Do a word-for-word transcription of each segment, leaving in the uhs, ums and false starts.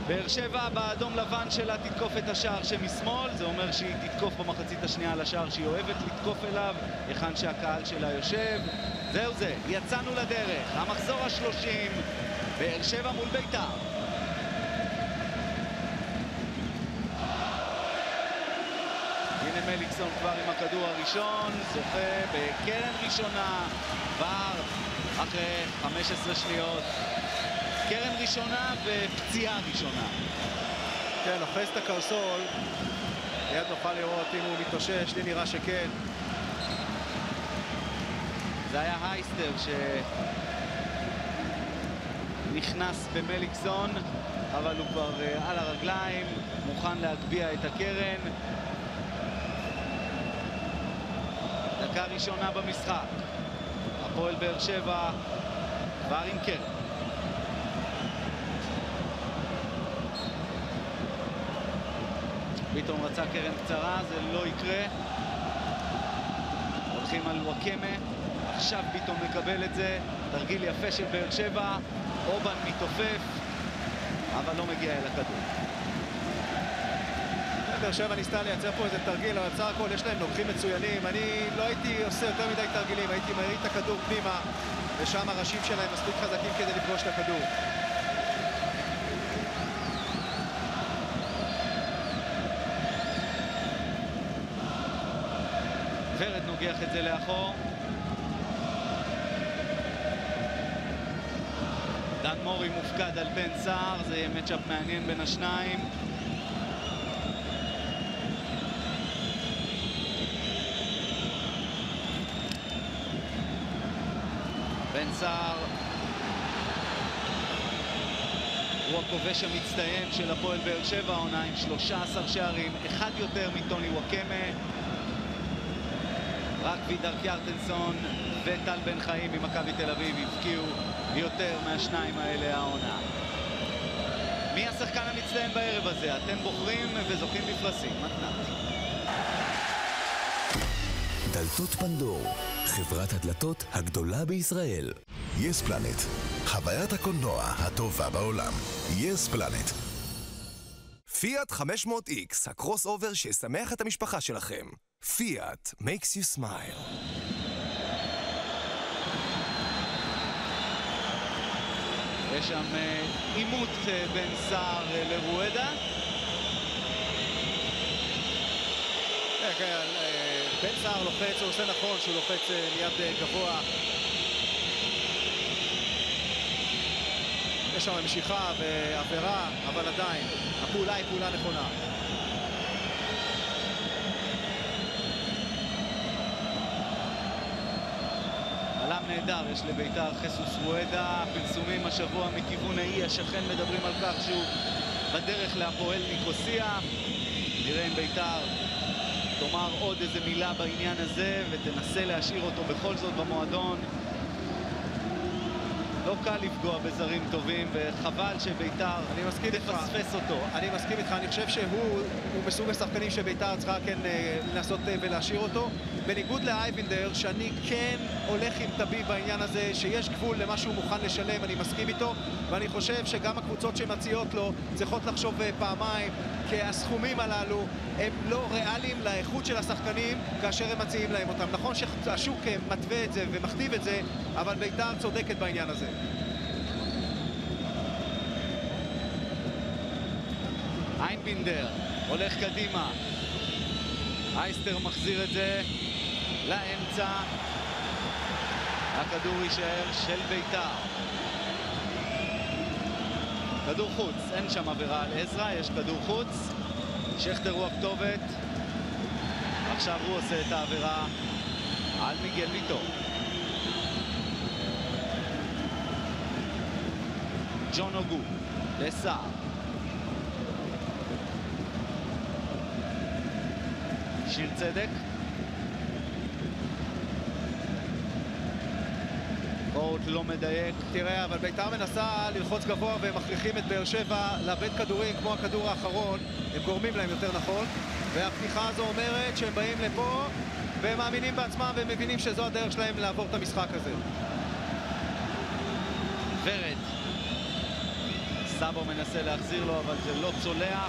באר שבע באדום לבן שלה תתקוף את השער שמשמאל, זה אומר שהיא תתקוף במחצית השנייה על השער שהיא אוהבת לתקוף אליו, היכן שהקהל שלה יושב. זהו זה, יצאנו לדרך, המחזור השלושים, באר שבע מול בית"ר. הנה מליקסון כבר עם הכדור הראשון, זוכה בקרן ראשונה, כבר אחרי חמש עשרה שניות. קרן ראשונה ופציעה ראשונה. כן, אוחז את הקרסול. מיד נוכל לראות אם הוא מתאושש, לי נראה שכן. זה היה הייסטר שנכנס במליקסון, אבל הוא כבר על הרגליים, מוכן להגביע את הקרן. דקה ראשונה במשחק. הפועל באר שבע כבר עם קרן. ביטון רצה קרן קצרה, זה לא יקרה. הולכים על וואקמה, עכשיו ביטון מקבל את זה. תרגיל יפה של באר שבע, אובן מתעופף, אבל לא מגיע אל הכדור. באר שבע ניסתה לייצר פה איזה תרגיל, אבל בסך הכל יש להם נוגחים מצוינים. אני לא הייתי עושה יותר מדי תרגילים, הייתי מריד את הכדור פנימה, ושם הראשים שלהם מספיק חזקים כדי לפגוש את הכדור. ורד נוגח את זה לאחור. דן מורי מופקד על בן סער, זה יהיה מצ'אפ מעניין בין השניים. בן סער הוא הכובש המצטיין של הפועל באר שבע, עונה עם שלושה עשר שערים, אחד יותר מטוני וואקמה. רק וידר קיארטנסון וטל בן חיים ממכבי תל אביב הבקיעו יותר מהשניים האלה העונה. מי השחקן המצטיין בערב הזה? אתם בוחרים וזוכים בפרסים. מתנת. דלתות פנדור, חברת הדלתות הגדולה בישראל. יס פלנט, חוויית הקולנוע הטובה בעולם. יס פלנט. פיאט חמש מאות איקס, הקרוס אובר שישמח את המשפחה שלכם. פיאט makes you smile. יש שם עימות בין סער לרואדה. כן, בן סער לוחץ, הוא עושה נכון שהוא לוחץ מיד גבוה. יש שם משיכה ועבירה, אבל עדיין הפעולה היא פעולה נכונה. עלם נהדר, יש לביתר חסוס רואדה. פרסומים השבוע מכיוון האי השכן מדברים על כך שהוא בדרך להפועל ניקוסיה. נראה אם ביתר תאמר עוד איזה מילה בעניין הזה ותנסה להשאיר אותו בכל זאת במועדון. לא קל לפגוע בזרים טובים, וחבל שביתר תפספס אותו. אני מסכים איתך, אני חושב שהוא מסוג השחקנים שביתר צריכה כן לנסות ולהשאיר אותו. בניגוד לאייבינדר, שאני כן הולך עם טבי בעניין הזה, שיש גבול למה שהוא מוכן לשלם, אני מסכים איתו, ואני חושב שגם הקבוצות שמציעות לו צריכות לחשוב פעמיים, כי הסכומים הללו הם לא ריאליים לאיכות של השחקנים כאשר הם מציעים להם אותם. נכון שהשוק מתווה את זה ומכתיב את זה, אבל ביתר צודקת בעניין הזה. איינבינדר הולך קדימה, אייסטר מחזיר את זה לאמצע, הכדור יישאר של ביתר. כדור חוץ, אין שם עבירה על עזרא, יש כדור חוץ. שכטר הוא הכתובת, עכשיו הוא עושה את העבירה על מיגל ויטור. ג'ון אוגו לסער, שיר צדק, קורט לא מדייק. תראה, אבל ביתר מנסה ללחוץ גבוה והם מכריחים את באר שבע לאבד כדורים כמו הכדור האחרון, הם גורמים להם יותר נכון, והפתיחה הזו אומרת שהם באים לפה והם מאמינים בעצמם והם מבינים שזו הדרך שלהם לעבור את המשחק הזה. ורד, סאבו מנסה להחזיר לו, אבל זה לא צולח.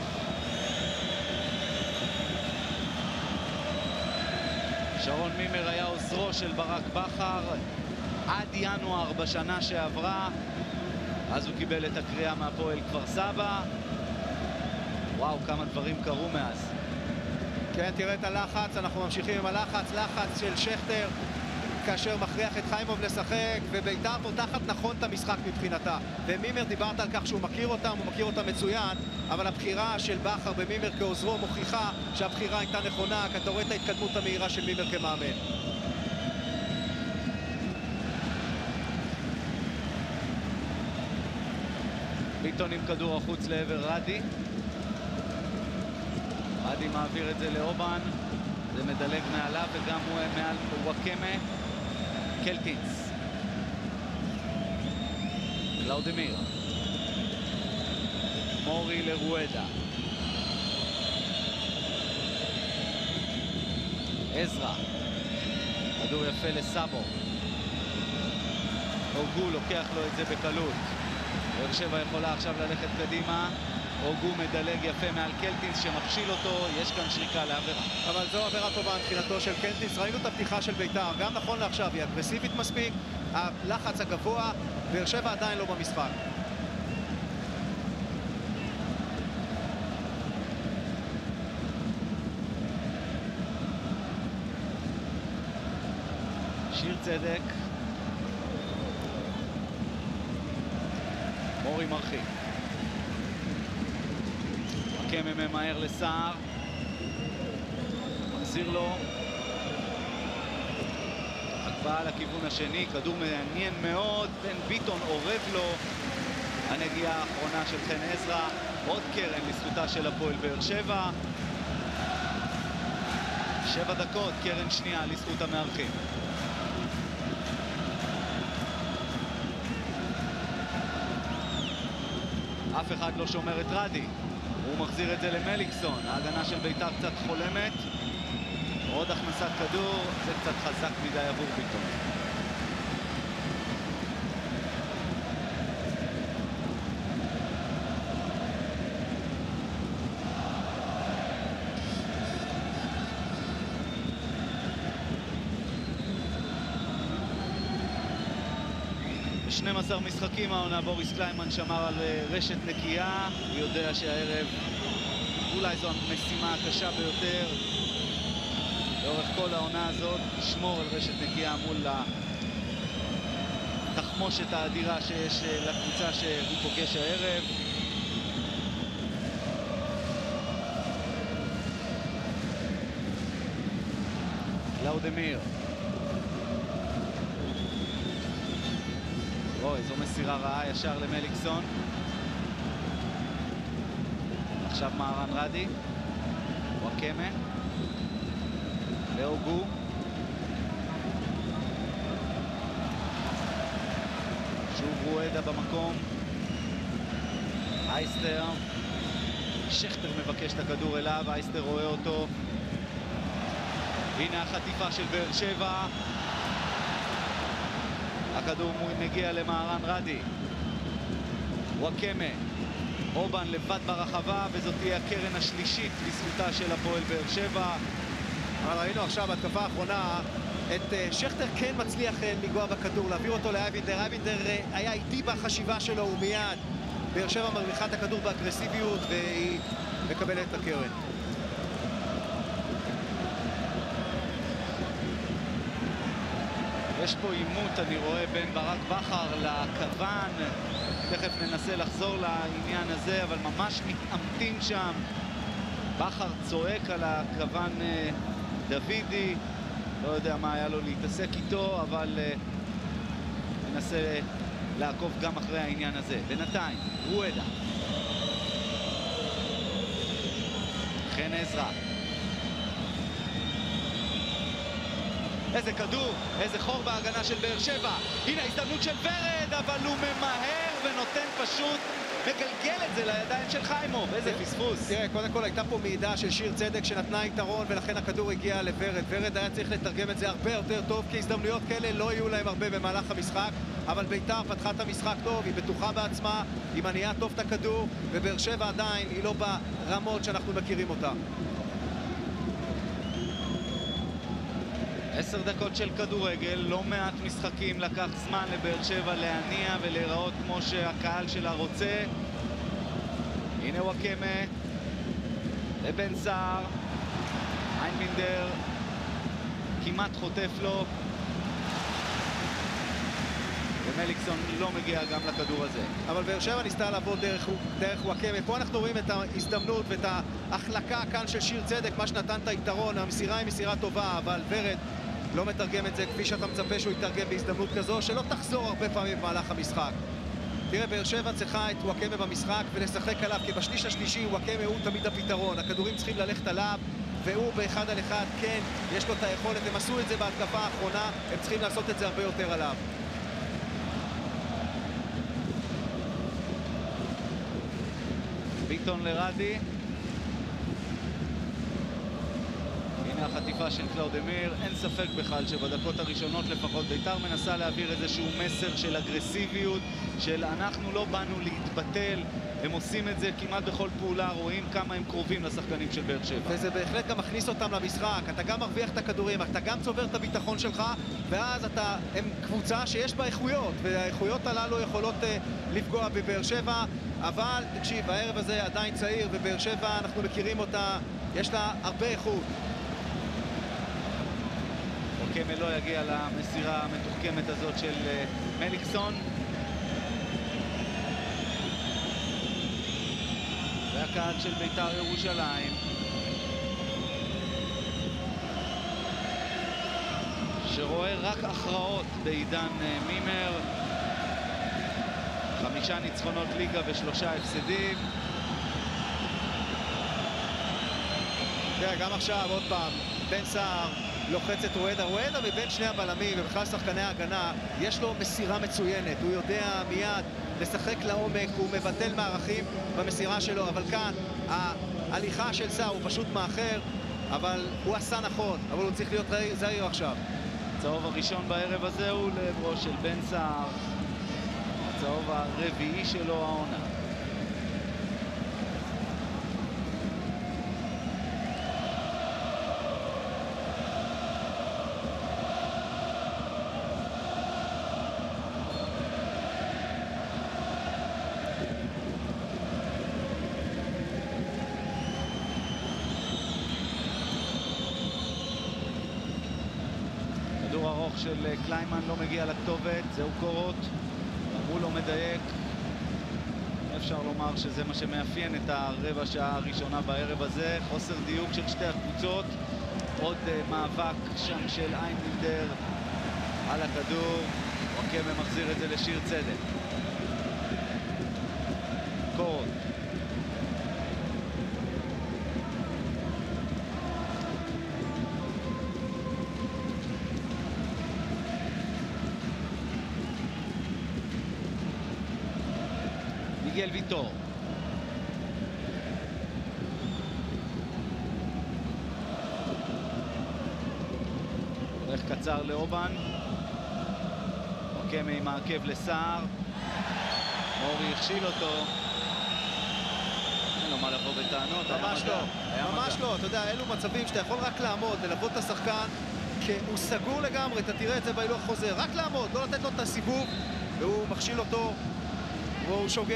שרון מימר היה עוזרו של ברק בכר עד ינואר בשנה שעברה, אז הוא קיבל את הקריאה מהפועל כפר סבא. וואו, כמה דברים קרו מאז. כן, תראה את הלחץ, אנחנו ממשיכים עם הלחץ, לחץ של שכטר כאשר מכריח את חיימוב לשחק, ובית"ר פותחת נכון את המשחק מבחינתה. ומימר, דיברת על כך שהוא מכיר אותם, הוא מכיר אותם מצוין, אבל הבחירה של בכר במימר כעוזרו מוכיחה שהבחירה הייתה נכונה, כי אתה רואה את ההתקדמות המהירה של מימר כמאמן. ביטון עם כדור החוץ לעבר רדי. רדי מעביר את זה לאובן, זה מדלג מעליו וגם הוא מעל וואקמה. קלטינס, קלאודמיר, מורי לרואדה, עזרא, כדור יפה לסאבו, אוגו לוקח לו את זה בקלות. באר שבע יכולה עכשיו ללכת קדימה, אוגו מדלג יפה מעל קלטינס שמכשיל אותו, יש כאן שריקה לעבירה. אבל זו עבירה טובה מבחינתו של קלטינס, ראינו את הפתיחה של בית"ר, גם נכון לעכשיו היא אגרסיבית מספיק, הלחץ הגבוה, באר שבע עדיין לא במשחק. שיר צדק, מורי מרחיק, קמא ממהר לסער, מחזיר לו, הקבעה לכיוון השני, כדור מעניין מאוד, בן ביטון עורב לו, הנגיעה האחרונה של חן עזרא, עוד קרן לזכותה של הפועל באר שבע, שבע דקות, קרן שנייה לזכות המארחים. אף אחד לא שומר את רדי, הוא מחזיר את זה למליקסון, ההגנה של בית"ר קצת חולמת, עוד הכנסת כדור, זה קצת חזק מדי עבור ביטון. שנים עשר משחקים העונה, בוריס קליימן שמר על רשת נקייה, הוא יודע שהערב אולי זו המשימה הקשה ביותר לאורך כל העונה הזאת, לשמור על רשת נקייה מול התחמושת האדירה שיש לקבוצה שהוא פוגש הערב. קלאודמיר, אוי, זו מסירה רעה ישר למליקסון. עכשיו מהרן רדי, וואקמה, לאוגו, שוב רואדה במקום, אייסטר, שכטר מבקש את הכדור אליו, אייסטר רואה אותו, הנה החטיפה של באר שבע, הכדור מגיע למהרן רדי, וואקמה, אובן לבד ברחבה, וזאת תהיה הקרן השלישית לזכותה של הפועל באר שבע. אבל ראינו עכשיו בהתקפה האחרונה את שכטר כן מצליח לגוע בכדור, להעביר אותו לאייבינדר. אייבינדר היה איטי בחשיבה שלו ומיד באר שבע מרוויחה את הכדור באגרסיביות והיא מקבלת את הקרן. יש פה עימות, אני רואה, בין ברק בכר לכוון. תכף ננסה לחזור לעניין הזה, אבל ממש מתעמתים שם. בכר צועק על הכוון דוידי, לא יודע מה היה לו להתעסק איתו, אבל ננסה לעקוב גם אחרי העניין הזה. בינתיים, רואדה, חן עזרא, איזה כדור, איזה חור בהגנה של באר שבע. הנה ההזדמנות של ורד, אבל הוא ממהר ונותן פשוט מגלגל את זה לידיים של חיימוב, איזה פספוס. תראה, קודם כל הייתה פה מעידה של שיר צדק שנתנה יתרון ולכן הכדור הגיע לוורד. ורד היה צריך לתרגם את זה הרבה יותר טוב, כי הזדמנויות כאלה לא יהיו להם הרבה במהלך המשחק, אבל בית"ר פתחה את המשחק טוב, היא בטוחה בעצמה, היא מניעה טוב את הכדור, ובאר שבע עדיין היא לא ברמות שאנחנו מכירים אותה. עשר דקות של כדורגל, לא מעט משחקים, לקח זמן לבאר שבע להניע ולהיראות כמו שהקהל שלה רוצה. הנה וואקמה לבן סער, איינבינדר כמעט חוטף לו, ומליקסון לא מגיע גם לכדור הזה. אבל באר שבע ניסתה לעבוד דרך, דרך וואקמה. פה אנחנו רואים את ההזדמנות ואת ההחלקה כאן של שיר צדק, מה שנתן את היתרון. המסירה היא מסירה טובה, אבל ורד לא מתרגם את זה כפי שאתה מצפה שהוא יתרגם בהזדמנות כזו, שלא תחזור הרבה פעמים במהלך המשחק. תראה, באר שבע צריכה את וואקמה במשחק ולשחק עליו, כי בשליש השלישי וואקמה הוא תמיד הפתרון. הכדורים צריכים ללכת עליו, והוא באחד על אחד, כן, יש לו את היכולת. הם עשו את זה בהתקפה האחרונה, הם צריכים לעשות את זה הרבה יותר עליו. ביטון לרדי. הנה החטיפה של קלאודמיר. אין ספק בכלל שבדקות הראשונות לפחות בית"ר מנסה להעביר איזשהו מסר של אגרסיביות, של אנחנו לא באנו להתבטל. הם עושים את זה כמעט בכל פעולה, רואים כמה הם קרובים לשחקנים של באר שבע. וזה בהחלט גם מכניס אותם למשחק. אתה גם מרוויח את הכדורים, אתה גם צובר את הביטחון שלך, ואז אתה, הם קבוצה שיש בה איכויות, והאיכויות הללו יכולות uh, לפגוע בבאר שבע. אבל תקשיב, הערב הזה עדיין צעיר, ובאר שבע אנחנו מכירים אותה, יש לה הרבה איכות. וואקמה לא יגיע למסירה המתוחכמת הזאת של uh, מליקסון. והקהל של בית"ר ירושלים שרואה רק הכרעות בעידן מימר. חמישה ניצחונות ליגה ושלושה הפסדים. תראה, גם עכשיו עוד פעם בן סער לוחץ את רואדה. רואדה מבין שני הבלמים ובכלל שחקני ההגנה, יש לו מסירה מצוינת, הוא יודע מיד לשחק לעומק, הוא מבטל מערכים במסירה שלו, אבל כאן ההליכה של סער הוא פשוט מאחר, אבל הוא עשה נכון, אבל הוא צריך להיות זהיר עכשיו. הצהוב הראשון בערב הזה הוא לעברו של בן סער, הצהוב הרביעי שלו העונה. ארוך של קליימן לא מגיע לכתובת, זהו קורות, הוא לא מדייק. אפשר לומר שזה מה שמאפיין את הרבע שעה הראשונה בערב הזה, חוסר דיוק של שתי הקבוצות. עוד uh, מאבק שם של איינבינדר על הכדור, וואקמה מחזיר את זה לשיר צדק. קורות מיגל ויטור. הולך קצר לאובן. וואקמה עם העקב לסער. אורי הכשיל אותו. אין לו מה לבוא בטענות. ממש לא, ממש לא. אתה יודע, אלו מצבים שאתה יכול רק לעמוד, ללוות את השחקן, כי הוא סגור לגמרי, אתה תראה את זה בהילוך חוזר. רק לעמוד, לא לתת לו את הסיבוב, והוא מכשיל אותו. והוא שוגע.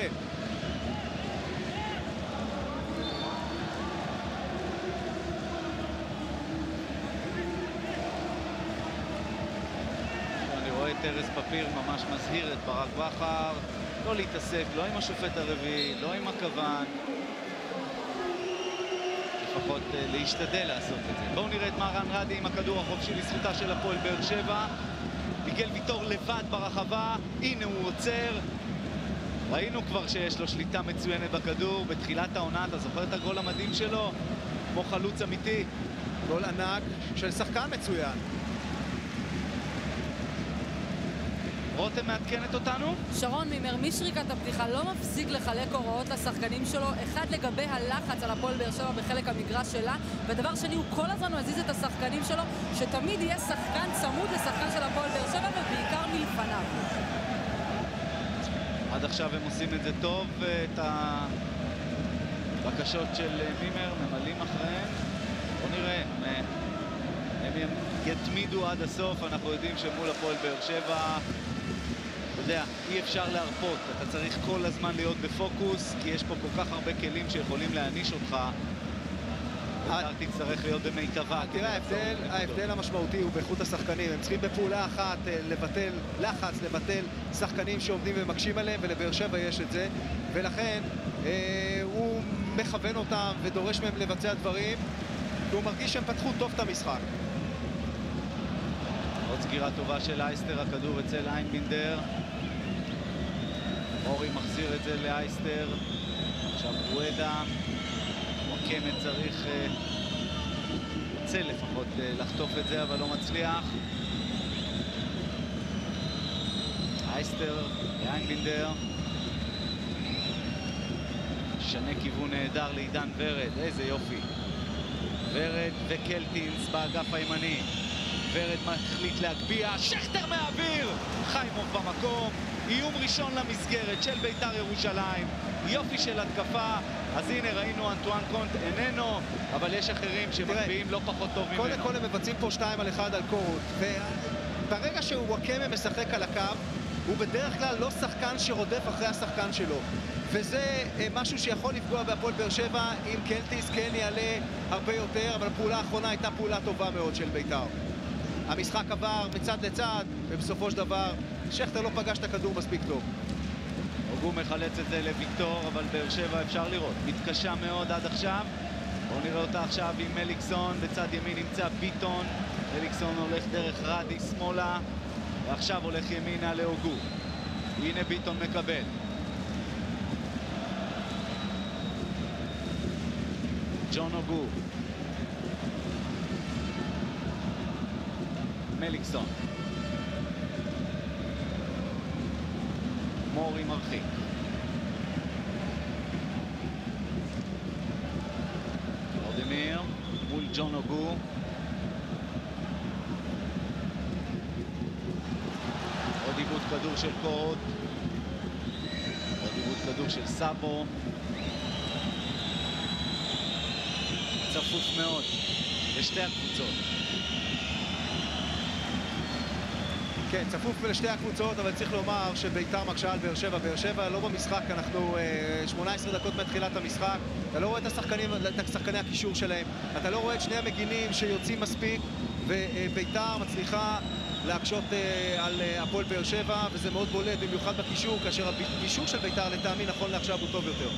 אני רואה את ארז פפיר ממש מזהיר את ברק בכר לא להתעסק, לא עם השופט הרביעי, לא עם הכוון, לפחות להשתדל לעשות את זה. בואו נראה את מהרן רדי עם הכדור החופשי לזכותה של הפועל באר שבע. מיגל ויטור לבד ברחבה, הנה הוא עוצר. ראינו כבר שיש לו שליטה מצוינת בכדור בתחילת העונה, אתה זוכר את הגול המדהים שלו? כמו חלוץ אמיתי. גול ענק של שחקן מצוין. רותם מעדכנת אותנו. שרון מימר משריקת הפתיחה לא מפסיק לחלק הוראות לשחקנים שלו, אחד לגבי הלחץ על הפועל באר שבע בחלק המגרש שלה, ודבר שני הוא כל הזמן מזיז את השחקנים שלו, שתמיד יהיה שחקן צמוד לשחקן של הפועל באר שבע ובעיקר מלפניו. עד עכשיו הם עושים את זה טוב, את הבקשות של מימר ממלאים אחריהם. בוא נראה, הם יתמידו עד הסוף. אנחנו יודעים שמול הפועל באר שבע, אתה יודע, אי אפשר להרפות, אתה צריך כל הזמן להיות בפוקוס, כי יש פה כל כך הרבה כלים שיכולים להעניש אותך. אתה תצטרך להיות במיטבה. תראה, ההבדל, ההבדל המשמעותי הוא באיכות השחקנים. הם צריכים בפעולה אחת לבטל לחץ, לבטל שחקנים שעומדים ומקשים עליהם, ולבאר שבע יש את זה, ולכן אה, הוא מכוון אותם ודורש מהם לבצע דברים, והוא מרגיש שהם פתחו טוב את המשחק. עוד סגירה טובה של אייסטר, הכדור אצל איינבינדר. אורי מחזיר את זה לאייסטר. עכשיו רואדה. וואקמה צריך רוצה לפחות לחטוף את זה, אבל לא מצליח. אייסטר, איינבינדר. שנה כיוון נהדר לעידן ורד, איזה יופי. ורד וקלטינס באגף הימני. ורד מחליט להגביע, שכטר מהאוויר, חיימוב במקום, איום ראשון למסגרת של בית"ר ירושלים, יופי של התקפה. אז הנה ראינו אנטואן קונט איננו, אבל יש אחרים שמגביעים לא פחות טוב ממנו. קודם כל הם מבצעים פה שתיים על אחד על קורות, וברגע שהוא וואקמה משחק על הקו, הוא בדרך כלל לא שחקן שרודף אחרי השחקן שלו, וזה משהו שיכול לפגוע בהפועל באר שבע. אם קלטיס כן יעלה הרבה יותר, אבל הפעולה האחרונה הייתה פעולה טובה מאוד של בית"ר. המשחק עבר מצד לצד, ובסופו של דבר שכטר לא פגש את הכדור מספיק טוב. אוגו מחלץ את זה לוויקטור, אבל באר שבע אפשר לראות מתקשה מאוד עד עכשיו. בואו נראה אותה עכשיו עם מליקסון, בצד ימין נמצא ביטון. מליקסון הולך דרך רדי שמאלה, ועכשיו הולך ימינה לאוגו. הנה ביטון מקבל. ג'ון אוגו. מליקסון. מורי מרחיק. אורדמיר מול ג'ון אוגו. עוד עיבוד כדור של קורות. עוד עיבוד כדור של סאבו. צפוף מאוד לשתי הקבוצות. כן, צפוף לשתי הקבוצות, אבל צריך לומר שבית"ר מקשה על באר שבע. באר שבע לא במשחק, אנחנו אה, שמונה עשרה דקות מתחילת המשחק. אתה לא רואה את השחקנים, את שחקני הקישור שלהם. אתה לא רואה את שני המגינים שיוצאים מספיק, ובית"ר מצליחה להקשות אה, על אה, הפועל באר שבע, וזה מאוד בולט, במיוחד בקישור, כאשר הקישור של בית"ר לטעמי נכון לעכשיו הוא טוב יותר.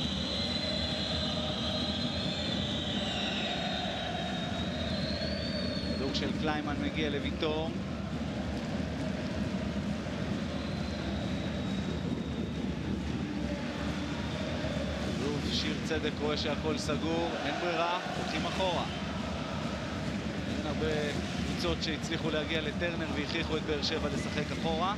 כדור של קליימן מגיע לוויטור. שיר צדק רואה שהכל סגור, אין ברירה, הולכים אחורה. אין הרבה קבוצות שהצליחו להגיע לטרנר והכריחו את באר שבע לשחק אחורה.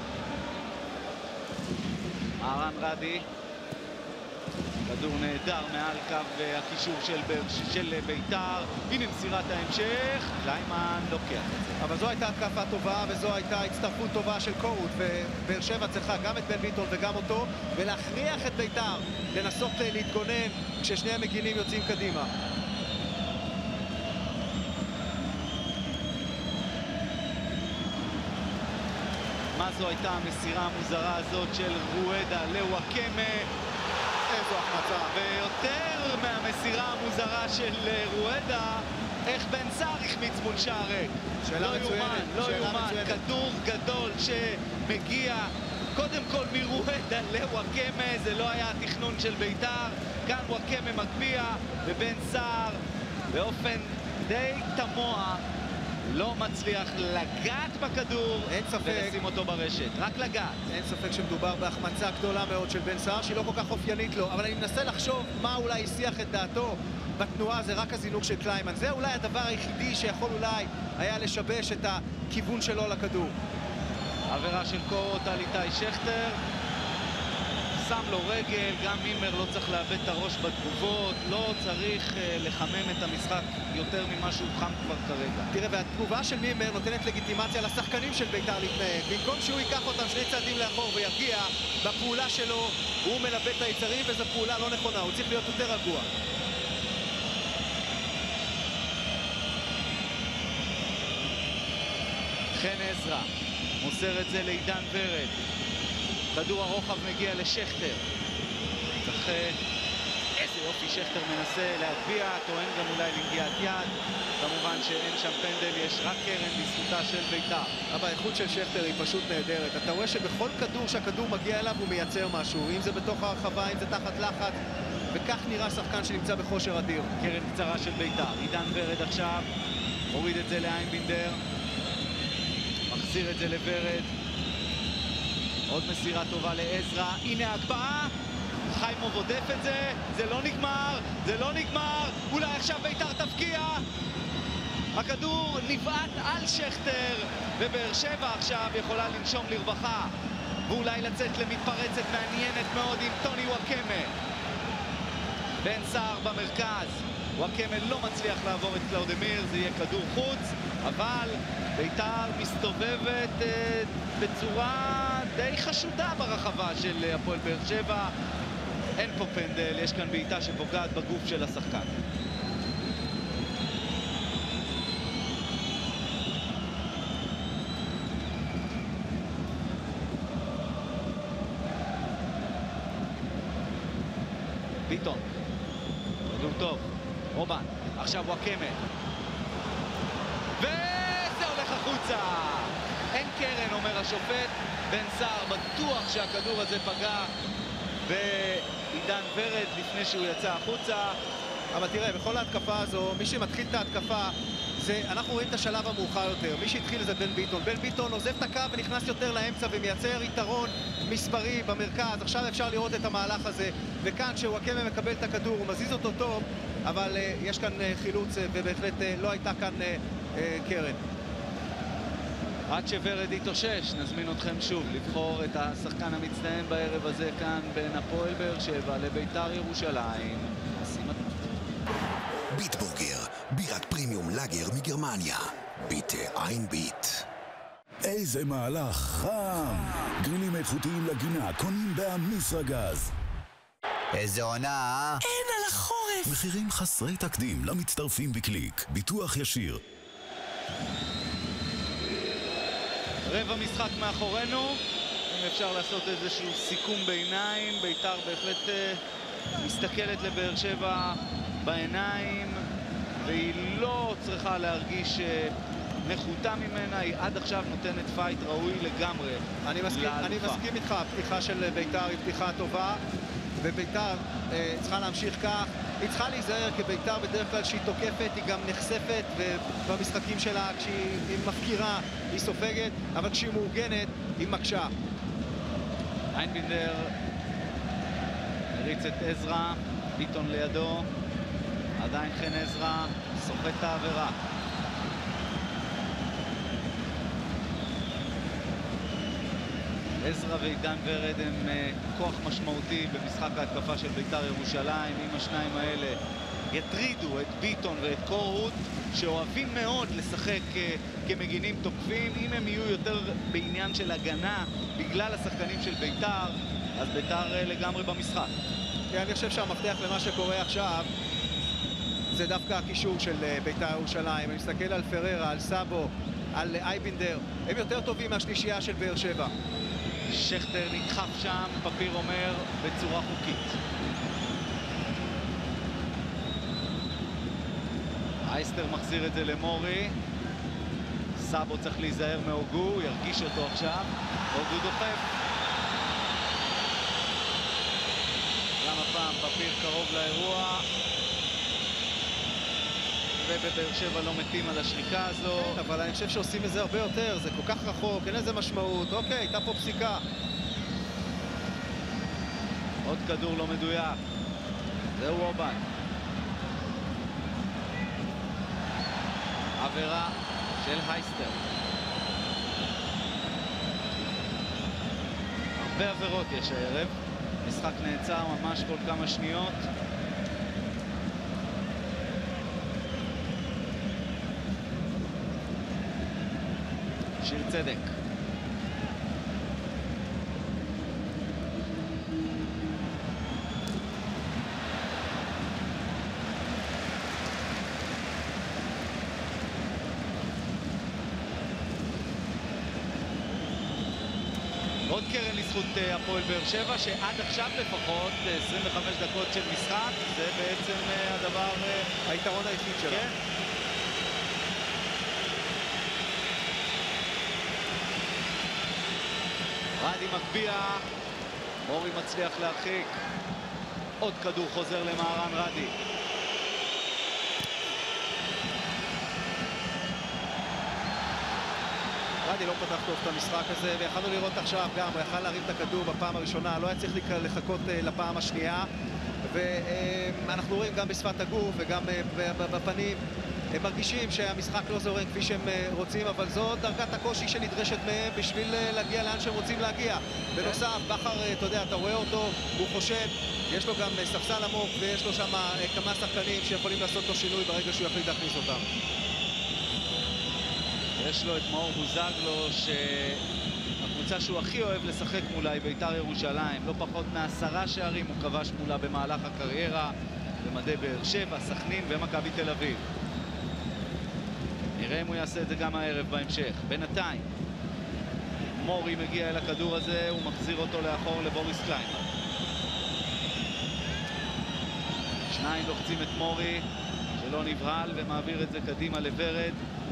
אהרן רדי, כדור נהדר מעל קו הקישור של, של בית"ר. הנה מסירת ההמשך, קליימן לוקח את זה. אבל זו הייתה התקפה טובה, וזו הייתה הצטרפות טובה של קורות, ובאר שבע צריכה גם את בן ביטון וגם אותו, ולהכריח את בית"ר לנסות להתגונן כששני המגינים יוצאים קדימה. מה זו הייתה המסירה המוזרה הזאת של רואדה לוואקמה? איזו החמצה. ויותר מהמסירה המוזרה של רואדה, איך בן סער החמיץ מול שער ריק. שאלה מצוינת. לא יאומן, כדור גדול שמגיע קודם כל מרואדה לוואקמה, זה לא היה התכנון של בית"ר. כאן וואקמה מגביע, ובן סער באופן די תמוה לא מצליח לגעת בכדור ולשים אותו ברשת, רק לגעת. אין ספק שמדובר בהחמצה גדולה מאוד של בן סער, שהיא לא כל כך אופיינית לו, אבל אני מנסה לחשוב מה אולי הסיח את דעתו בתנועה. זה רק הזינוק של קליימן, זה אולי הדבר היחידי שיכול אולי היה לשבש את הכיוון שלו לכדור. עבירה של קורות על איתי שכטר. שם לו רגל, גם מימר לא צריך לאבד את הראש בתגובות, לא צריך uh, לחמם את המשחק יותר ממה שהוא חם כבר כרגע. תראה, והתגובה של מימר נותנת לגיטימציה לשחקנים של בית"ר להתנהג. במקום שהוא ייקח אותם שני צעדים לאחור וירגיע, בפעולה שלו הוא מלבד את היצרים, וזו פעולה לא נכונה, הוא צריך להיות יותר רגוע. חן עזרא מוסר את זה לעידן ורד. כדור הרוחב מגיע לשכטר. צריך... איזה יופי, שכטר מנסה להגביע, טוען גם אולי לנגיעת יד. כמובן שאין שם פנדל, יש רק קרן בזכותה של בית"ר. אבל האיכות של שכטר היא פשוט נהדרת. אתה רואה שבכל כדור שהכדור מגיע אליו הוא מייצר משהו. אם זה בתוך הרחבה, אם זה תחת לחץ. וכך נראה שחקן שנמצא בכושר אדיר. קרן קצרה של בית"ר. עידן ורד עכשיו. הוריד את זה לאיינבינדר. מחזיר את זה לוורד. עוד מסירה טובה לעזרא, הנה ההקבעה, חיימוב עודף את זה, זה לא נגמר, זה לא נגמר, אולי עכשיו בית"ר תפקיע. הכדור נבעט על שכטר, ובאר שבע עכשיו יכולה לנשום לרווחה, ואולי לצאת למתפרצת מעניינת מאוד עם טוני וואקמה. בן סער במרכז, וואקמה לא מצליח לעבור את קלאודמיר, זה יהיה כדור חוץ, אבל בית"ר מסתובבת אה, בצורה די חשודה ברחבה של הפועל באר שבע. אין פה פנדל, יש כאן בעיטה שפוגעת בגוף של השחקן. ביטון, כדור טוב, אובן, עכשיו וואקמה. וזה הולך החוצה! אין קרן, אומר השופט. בן סער בטוח שהכדור הזה פגע בעידן ורד לפני שהוא יצא החוצה. אבל תראה, בכל ההתקפה הזו, מי שמתחיל את ההתקפה, זה, אנחנו רואים את השלב המאוחר יותר. מי שהתחיל זה בן ביטון. בן ביטון עוזב את הקו ונכנס יותר לאמצע ומייצר יתרון מספרי במרכז. עכשיו אפשר לראות את המהלך הזה. וכאן כשוואקמה מקבל את הכדור, הוא מזיז אותו טוב, אבל uh, יש כאן uh, חילוץ uh, ובהחלט uh, לא הייתה כאן uh, uh, קרן. עד שוורד יתאושש, נזמין אתכם שוב לבחור את השחקן המצטיין בערב הזה כאן בין הפועל באר שבע לבית"ר ירושלים. ביטבורגר, בירת פרימיום לגר מגרמניה. ביטה אין ביט. איזה מהלך חם! גרילים איכותיים לגינה קונים באמיסרגז. איזה עונה, אה? אין על החורף! מחירים חסרי תקדים למצטרפים בקליק. ביטוח ישיר. רבע משחק מאחורינו, אם אפשר לעשות איזשהו סיכום ביניים, בית"ר בהחלט uh, מסתכלת לבאר שבע בעיניים, והיא לא צריכה להרגיש uh, נחותה ממנה, היא עד עכשיו נותנת פייט ראוי לגמרי. אני מסכים, אני מסכים איתך, הפתיחה של בית"ר היא פתיחה טובה, ובית"ר uh, צריכה להמשיך כך. היא צריכה להיזהר, כי בית"ר בדרך כלל שהיא תוקפת, היא גם נחשפת, ובמשחקים שלה כשהיא מפקירה היא סופגת, אבל כשהיא מאורגנת היא מקשה. איינבינדר הריץ את עזרא, ביטון לידו, עדיין חן עזרא סוחט את העבירה. עזרא ועידן ורד הם uh, כוח משמעותי במשחק ההתקפה של בית"ר ירושלים. אם השניים האלה יטרידו את ביטון ואת קורהוט, שאוהבים מאוד לשחק uh, כמגינים תוקפים, אם הם יהיו יותר בעניין של הגנה בגלל השחקנים של בית"ר, אז בית"ר uh, לגמרי במשחק. כן, אני חושב שהמפתח למה שקורה עכשיו זה דווקא הקישור של uh, בית"ר ירושלים. אני מסתכל על פררה, על סאבו, על אייבינדר, הם יותר טובים מהשלישייה של באר שבע. שכטר נדחף שם, פפיר אומר, בצורה חוקית. אייסטר מחזיר את זה למורי. סאבו צריך להיזהר מאוגו, הוא ירגיש אותו עכשיו. אוגו דוחף. גם הפעם פפיר קרוב לאירוע. ובבאר שבע לא מתים על השריקה הזו. כן, אבל אני חושב שעושים את זה הרבה יותר, זה כל כך רחוק, אין לזה משמעות. אוקיי, הייתה פה פסיקה. עוד כדור לא מדויק. זהו אובן. עבירה של הייסטר. הרבה עבירות יש הערב. משחק נעצר ממש כל כמה שניות. שיר צדק. עוד קרן לזכות הפועל באר שבע, שעד עכשיו לפחות עשרים וחמש דקות של משחק, זה בעצם הדבר, היתרון היחיד שלה. כן. רדי מקביע, מורי מצליח להרחיק, עוד כדור חוזר למהרן רדי. רדי לא פתח טוב את המשחק הזה, ויכלנו לראות עכשיו גם, הוא יכל להרים את הכדור בפעם הראשונה, לא היה צריך לחכות לפעם השנייה, ואנחנו רואים גם בשפת הגוף וגם בפנים, הם מרגישים שהמשחק לא זורם כפי שהם רוצים, אבל זו דרגת הקושי שנדרשת מהם בשביל להגיע לאן שהם רוצים להגיע. בנוסף, בכר, אתה יודע, אתה רואה אותו, הוא חושב, יש לו גם ספסל עמוק ויש לו שם כמה שחקנים שיכולים לעשות לו שינוי ברגע שהוא יחליט להכניס אותם. יש לו את מאור בוזגלו, שהקבוצה שהוא הכי אוהב לשחק מולה היא בית"ר ירושלים. לא פחות מעשרה שערים הוא כבש מולה במהלך הקריירה, במדי באר שבע, סכנין ומכבי תל אביב. נראה אם הוא יעשה את זה גם הערב בהמשך. בינתיים, מורי מגיע אל הכדור הזה, הוא מחזיר אותו לאחור לבוריס קליינמן. שניים לוחצים את מורי, שלא נבהל, ומעביר את זה קדימה לוורד.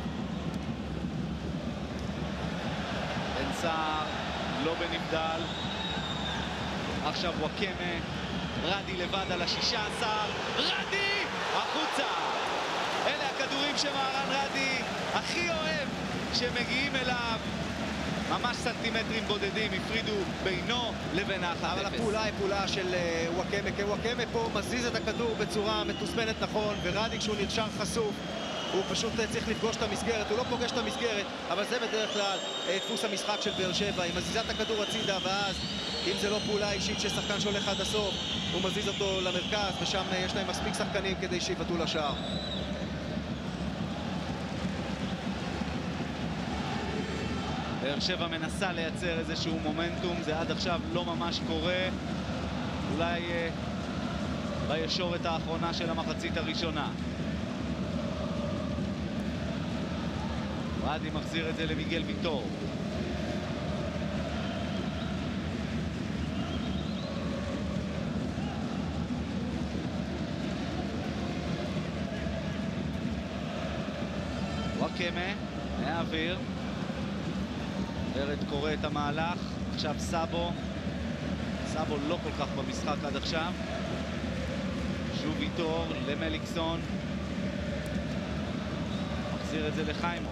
בן סער, לא בנבדל. עכשיו וואקמה, רדי לבד על השישה עשר, רדי! החוצה! אלה הכדורים שמהרן רדי הכי אוהב שמגיעים אליו. ממש סנטימטרים בודדים הפרידו בינו לבין האחת אפס. אבל הפעולה היא פעולה של וואקמה, כי וואקמה פה מזיז את הכדור בצורה מתוסמנת נכון, ורדי כשהוא נרשר חשוף הוא פשוט צריך לפגוש את המסגרת, הוא לא פוגש את המסגרת, אבל זה בדרך כלל דפוס המשחק של באר שבע, היא מזיזה את הכדור הצידה, ואז אם זה לא פעולה אישית של שחקן שהולך עד הסוף, הוא מזיז אותו למרכז, ושם יש להם מספיק שחקנים כדי שיבטאו לשער. באר שבע מנסה לייצר איזשהו מומנטום, זה עד עכשיו לא ממש קורה, אולי אה, בישורת האחרונה של המחצית הראשונה. רדי מחזיר את זה למיגל ויטור. וואקמה, מהאוויר. ורד קורא את המהלך, עכשיו סאבו. סאבו לא כל כך במשחק עד עכשיו. שוב ויטור למליקסון. מחזיר את זה לחיימו.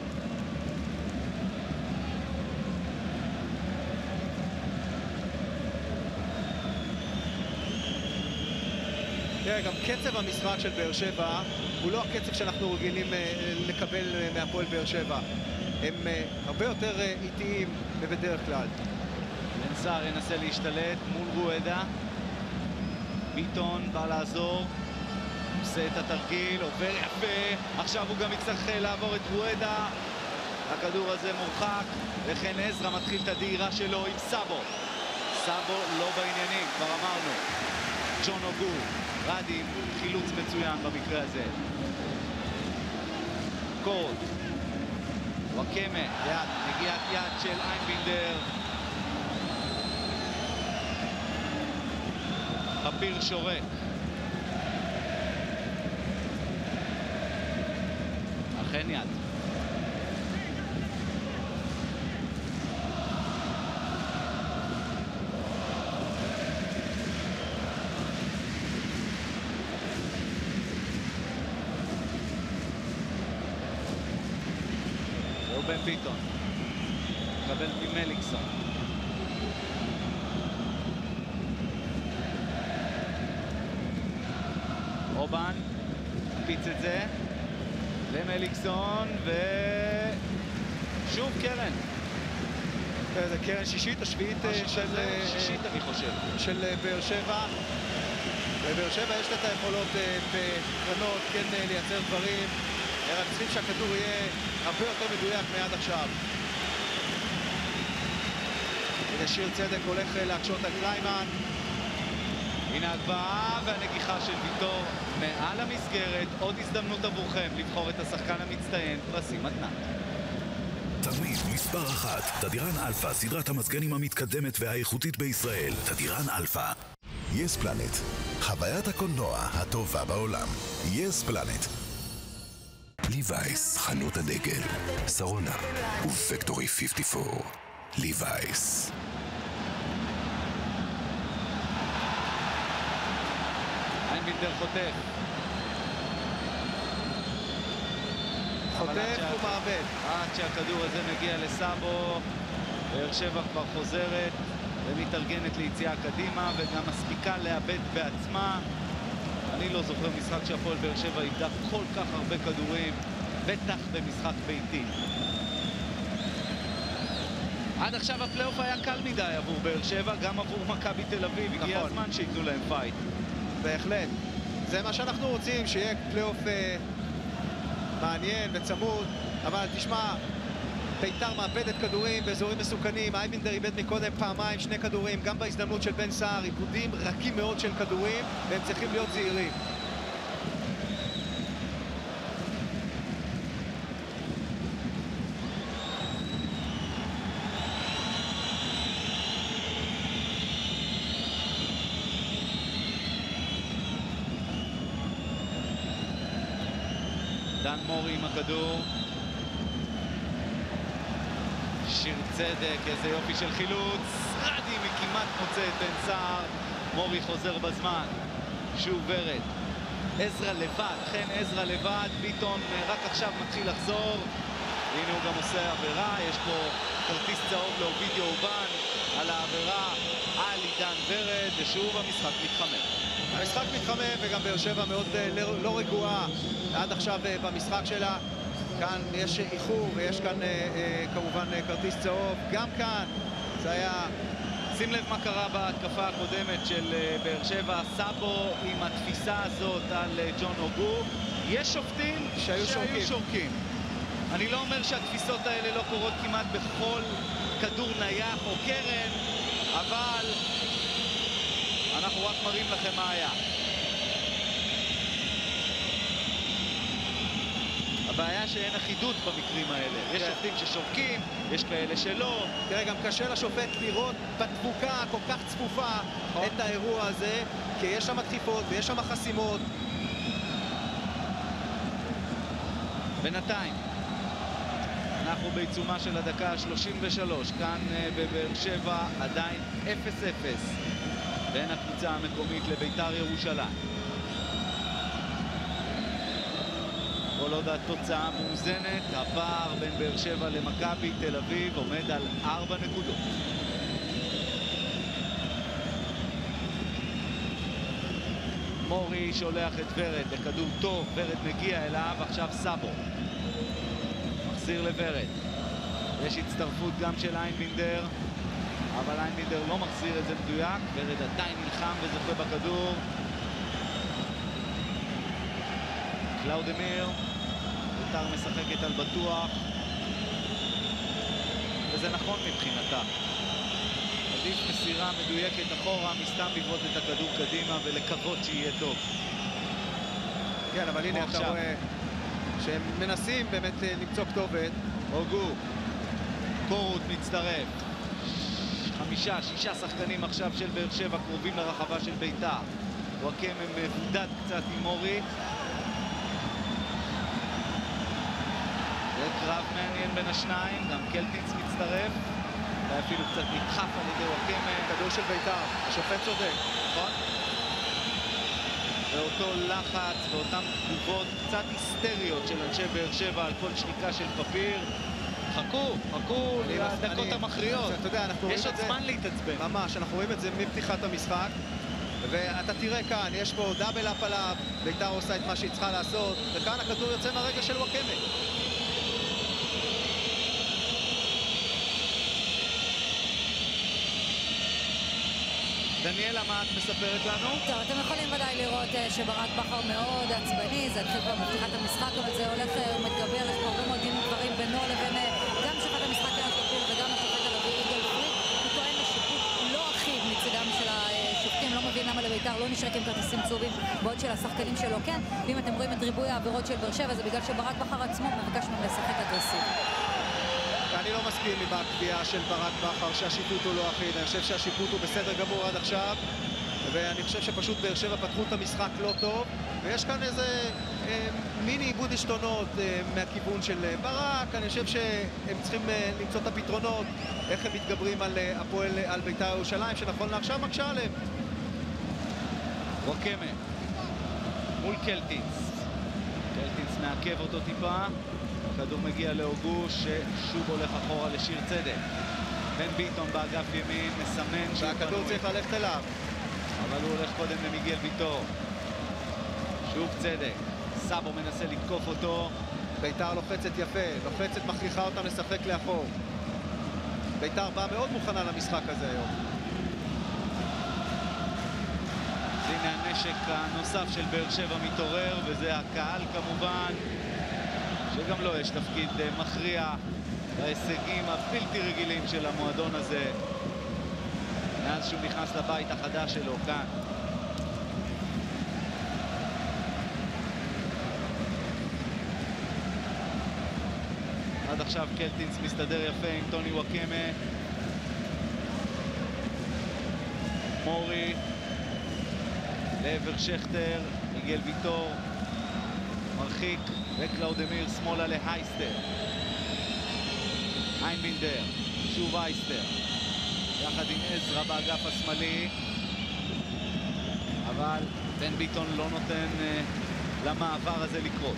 תראה, גם קצב המשחק של באר שבע הוא לא הקצב שאנחנו רגילים לקבל מהפועל באר שבע. הם הרבה יותר איטיים מבדרך כלל. בן סער ינסה להשתלט מול רואדה. ביטון בא לעזור, עושה את התרגיל, עובר יפה. עכשיו הוא גם יצטרך לעבור את רואדה. הכדור הזה מורחק, וכן עזרא מתחיל את הדהירה שלו עם סאבו. סאבו לא בעניינים, כבר אמרנו. ג'ון אוגו, רדי, חילוץ מצוין במקרה הזה. קורט. וואקמה, יד, נגיעת יד של איינבינדר. פפיר שורק. אכן יד. בן ביטון מקבל ממליקסון. אובן פיץ את זה למליקסון ושוב קרן. זה קרן שישית או שביעית של... שישית אני חושב. של באר שבע. ובאר שבע יש לה את היכולות בקרנות, כן לייצר דברים. רק צריכים שהכדור יהיה הרבה יותר מדויק מעד עכשיו. הנה שיר צדק הולך להקשות על קליימן. הנה הגבהה והנגיחה של ויטור מעל המסגרת. עוד הזדמנות עבורכם לבחור את השחקן המצטיין, פרסים מתנה. תמיד מספר אחת, תדירן אלפא, סדרת המזגנים המתקדמת והאיכותית בישראל. תדירן אלפא. יס פלנט, חוויית הקולנוע הטובה בעולם. יס פלנט. ליווייס, חנות הדגל, שרונה ופקטורי חמישים וארבע. ליווייס. איינבינדר חוטף. חוטף ומאבד. עד שהכדור הזה מגיע לסאבו, באר שבע כבר חוזרת ומתארגנת ליציאה קדימה וגם מספיקה לאבד בעצמה. אני לא זוכר משחק שהפועל באר שבע איבדה כל כך הרבה כדורים, בטח במשחק ביתי. עד עכשיו הפלייאוף היה קל מדי עבור באר שבע, גם עבור מכבי תל אביב. הגיע נכון. הזמן שייתנו להם פייט. בהחלט. זה מה שאנחנו רוצים, שיהיה פלייאוף אה, מעניין וצמוד, אבל תשמע, בית"ר מאבדת כדורים באזורים מסוכנים. אייבינדר איבד מקודם פעמיים שני כדורים, גם בהזדמנות של בן סער, עיבודים רכים מאוד של כדורים, והם צריכים להיות זהירים. דן מורי עם הכדור. שיר צדק, איזה יופי של חילוץ. רדי מכמעט מוצא את בן סער. מורי חוזר בזמן. שוב ורד. עזרא לבד, חן עזרא לבד. ביטון רק עכשיו מתחיל לחזור. הנה הוא גם עושה עבירה. יש פה כרטיס צהוב לאובידיו אובן על העבירה על עידן ורד, ושוב המשחק מתחמם. המשחק מתחמם, וגם באר שבע מאוד לא, לא רגועה עד עכשיו במשחק שלה. כאן יש איחור ויש כאן אה, אה, כמובן אה, כרטיס צהוב. גם כאן זה היה... שים לב מה קרה בהתקפה הקודמת של אה, באר שבע. סאבו עם התפיסה הזאת על אה, ג'ון אוגו. יש שופטים שהיו שהיו שורקים. שורקים. אני לא אומר שהתפיסות האלה לא קורות כמעט בכל כדור נייח או קרן, אבל אנחנו רק מראים לכם מה היה. הבעיה שאין אחידות במקרים האלה. יש שופטים ששורקים, יש כאלה שלא. תראה, גם קשה לשופט לראות בדבוקה כל כך צפופה את האירוע הזה, כי יש שם דחיפות ויש שם חסימות. בינתיים אנחנו בעיצומה של הדקה ה-שלושים ושלוש, כאן בבאר שבע עדיין אפס אפס בין הקבוצה המקומית לבית"ר ירושלים. כל עוד התוצאה מאוזנת, הפער בין באר שבע למכבי תל אביב עומד על ארבע נקודות. מורי שולח את ורד לכדור טוב, ורד מגיע אליו, עכשיו סאבו מחזיר לוורד. יש הצטרפות גם של איינבינדר, אבל איינבינדר לא מחזיר את זה מדויק. ורד עדיין נלחם וזוכה בכדור. קלאודמיר, בית"ר משחקת על בטוח, וזה נכון מבחינתה. עדיף מסירה מדויקת אחורה, מסתם לבעוט את הכדור קדימה ולקוות שיהיה טוב. כן, אבל הנה אתה רואה שהם מנסים באמת למצוא כתובת. אוגו, קורות מצטרף. חמישה, שישה שחקנים עכשיו של באר שבע קרובים לרחבה של בית"ר. וואקמה מבודד קצת עם מורי. זה קרב מעניין בין השניים, גם קלטיץ מצטרף. ואפילו קצת נדחף על ידי וואקמה. כדור של בית"ר, השופט צודק. נכון? ואותו לחץ ואותן תגובות קצת היסטריות של אנשי באר שבע על כל שניקה של פפיר. חכו, חכו לדקות המכריעות. אתה יודע, אנחנו רואים יש את עוד זה... זמן להתעצבן. ממש, אנחנו רואים את זה מפתיחת המשחק. ואתה תראה כאן, יש פה דאבל אפ עליו, בית"ר עושה את מה שהיא צריכה לעשות, וכאן הכדור יוצא מהרגע של וואקמה. דניאלה, מה את מספרת לנו? טוב, אתם יכולים ודאי לראות שברק בכר מאוד עצבני, זה התחיל כבר בפתיחת המשחק, אבל זה הולך ומתגבר, יש פה הרבה מאוד דין ודברים בינו לבין גם שופט המשחק ינון שפיר וגם השופט הלוי יגאל פריד. הוא טוען לשיפוט לא אחיד מצדם של השופטים, לא מבין למה לבית"ר לא נשרקים כרטיסים צהובים בעוד של השחקנים שלו כן, ואם אתם רואים את ריבוי העבירות של באר שבע זה בגלל שברק בכר עצמו מבקש מהם לשחק אגרסיבי. אני לא מסכים עם הקביעה של ברק בכר שהשיפוט הוא לא אחיד. אני חושב שהשיפוט הוא בסדר גמור עד עכשיו, ואני חושב שפשוט באר שבע פתחו את המשחק לא טוב, ויש כאן איזה אה, מיני עיבוד עשתונות אה, מהכיוון של ברק. אני חושב שהם צריכים אה, למצוא את הפתרונות, איך הם מתגברים על אה, הפועל, על בית"ר ירושלים, שנכון לעכשיו מקשה עליהם. וואקמה מול קלטינס. קלטינס מעכב אותו טיפה. הכדור מגיע לאוגוש ששוב הולך אחורה לשיר צדק. בן ביטון באגף ימין מסמן שהכדור צריך ללכת אליו, אבל הוא הולך קודם למיגל ויטור. שוב צדק, סאבו מנסה לתקוף אותו. בית"ר לוחצת יפה, לוחצת מכריחה אותם לשחק לאחור. בית"ר באה מאוד מוכנה למשחק הזה היום. אז הנה הנשק הנוסף של באר שבע מתעורר, וזה הקהל כמובן, שגם לו יש תפקיד מכריע בהישגים הבלתי רגילים של המועדון הזה מאז שהוא נכנס לבית החדש שלו כאן. עד עכשיו קלטינס מסתדר יפה עם טוני וואקמה. מורי לעבר שכטר, מיגל ויטור מרחיק, וקלאודמיר שמאלה להייסטר. איינבינדר, שוב אייסטר יחד עם עזרא באגף השמאלי, אבל בן ביטון לא נותן uh, למעבר הזה לקרות.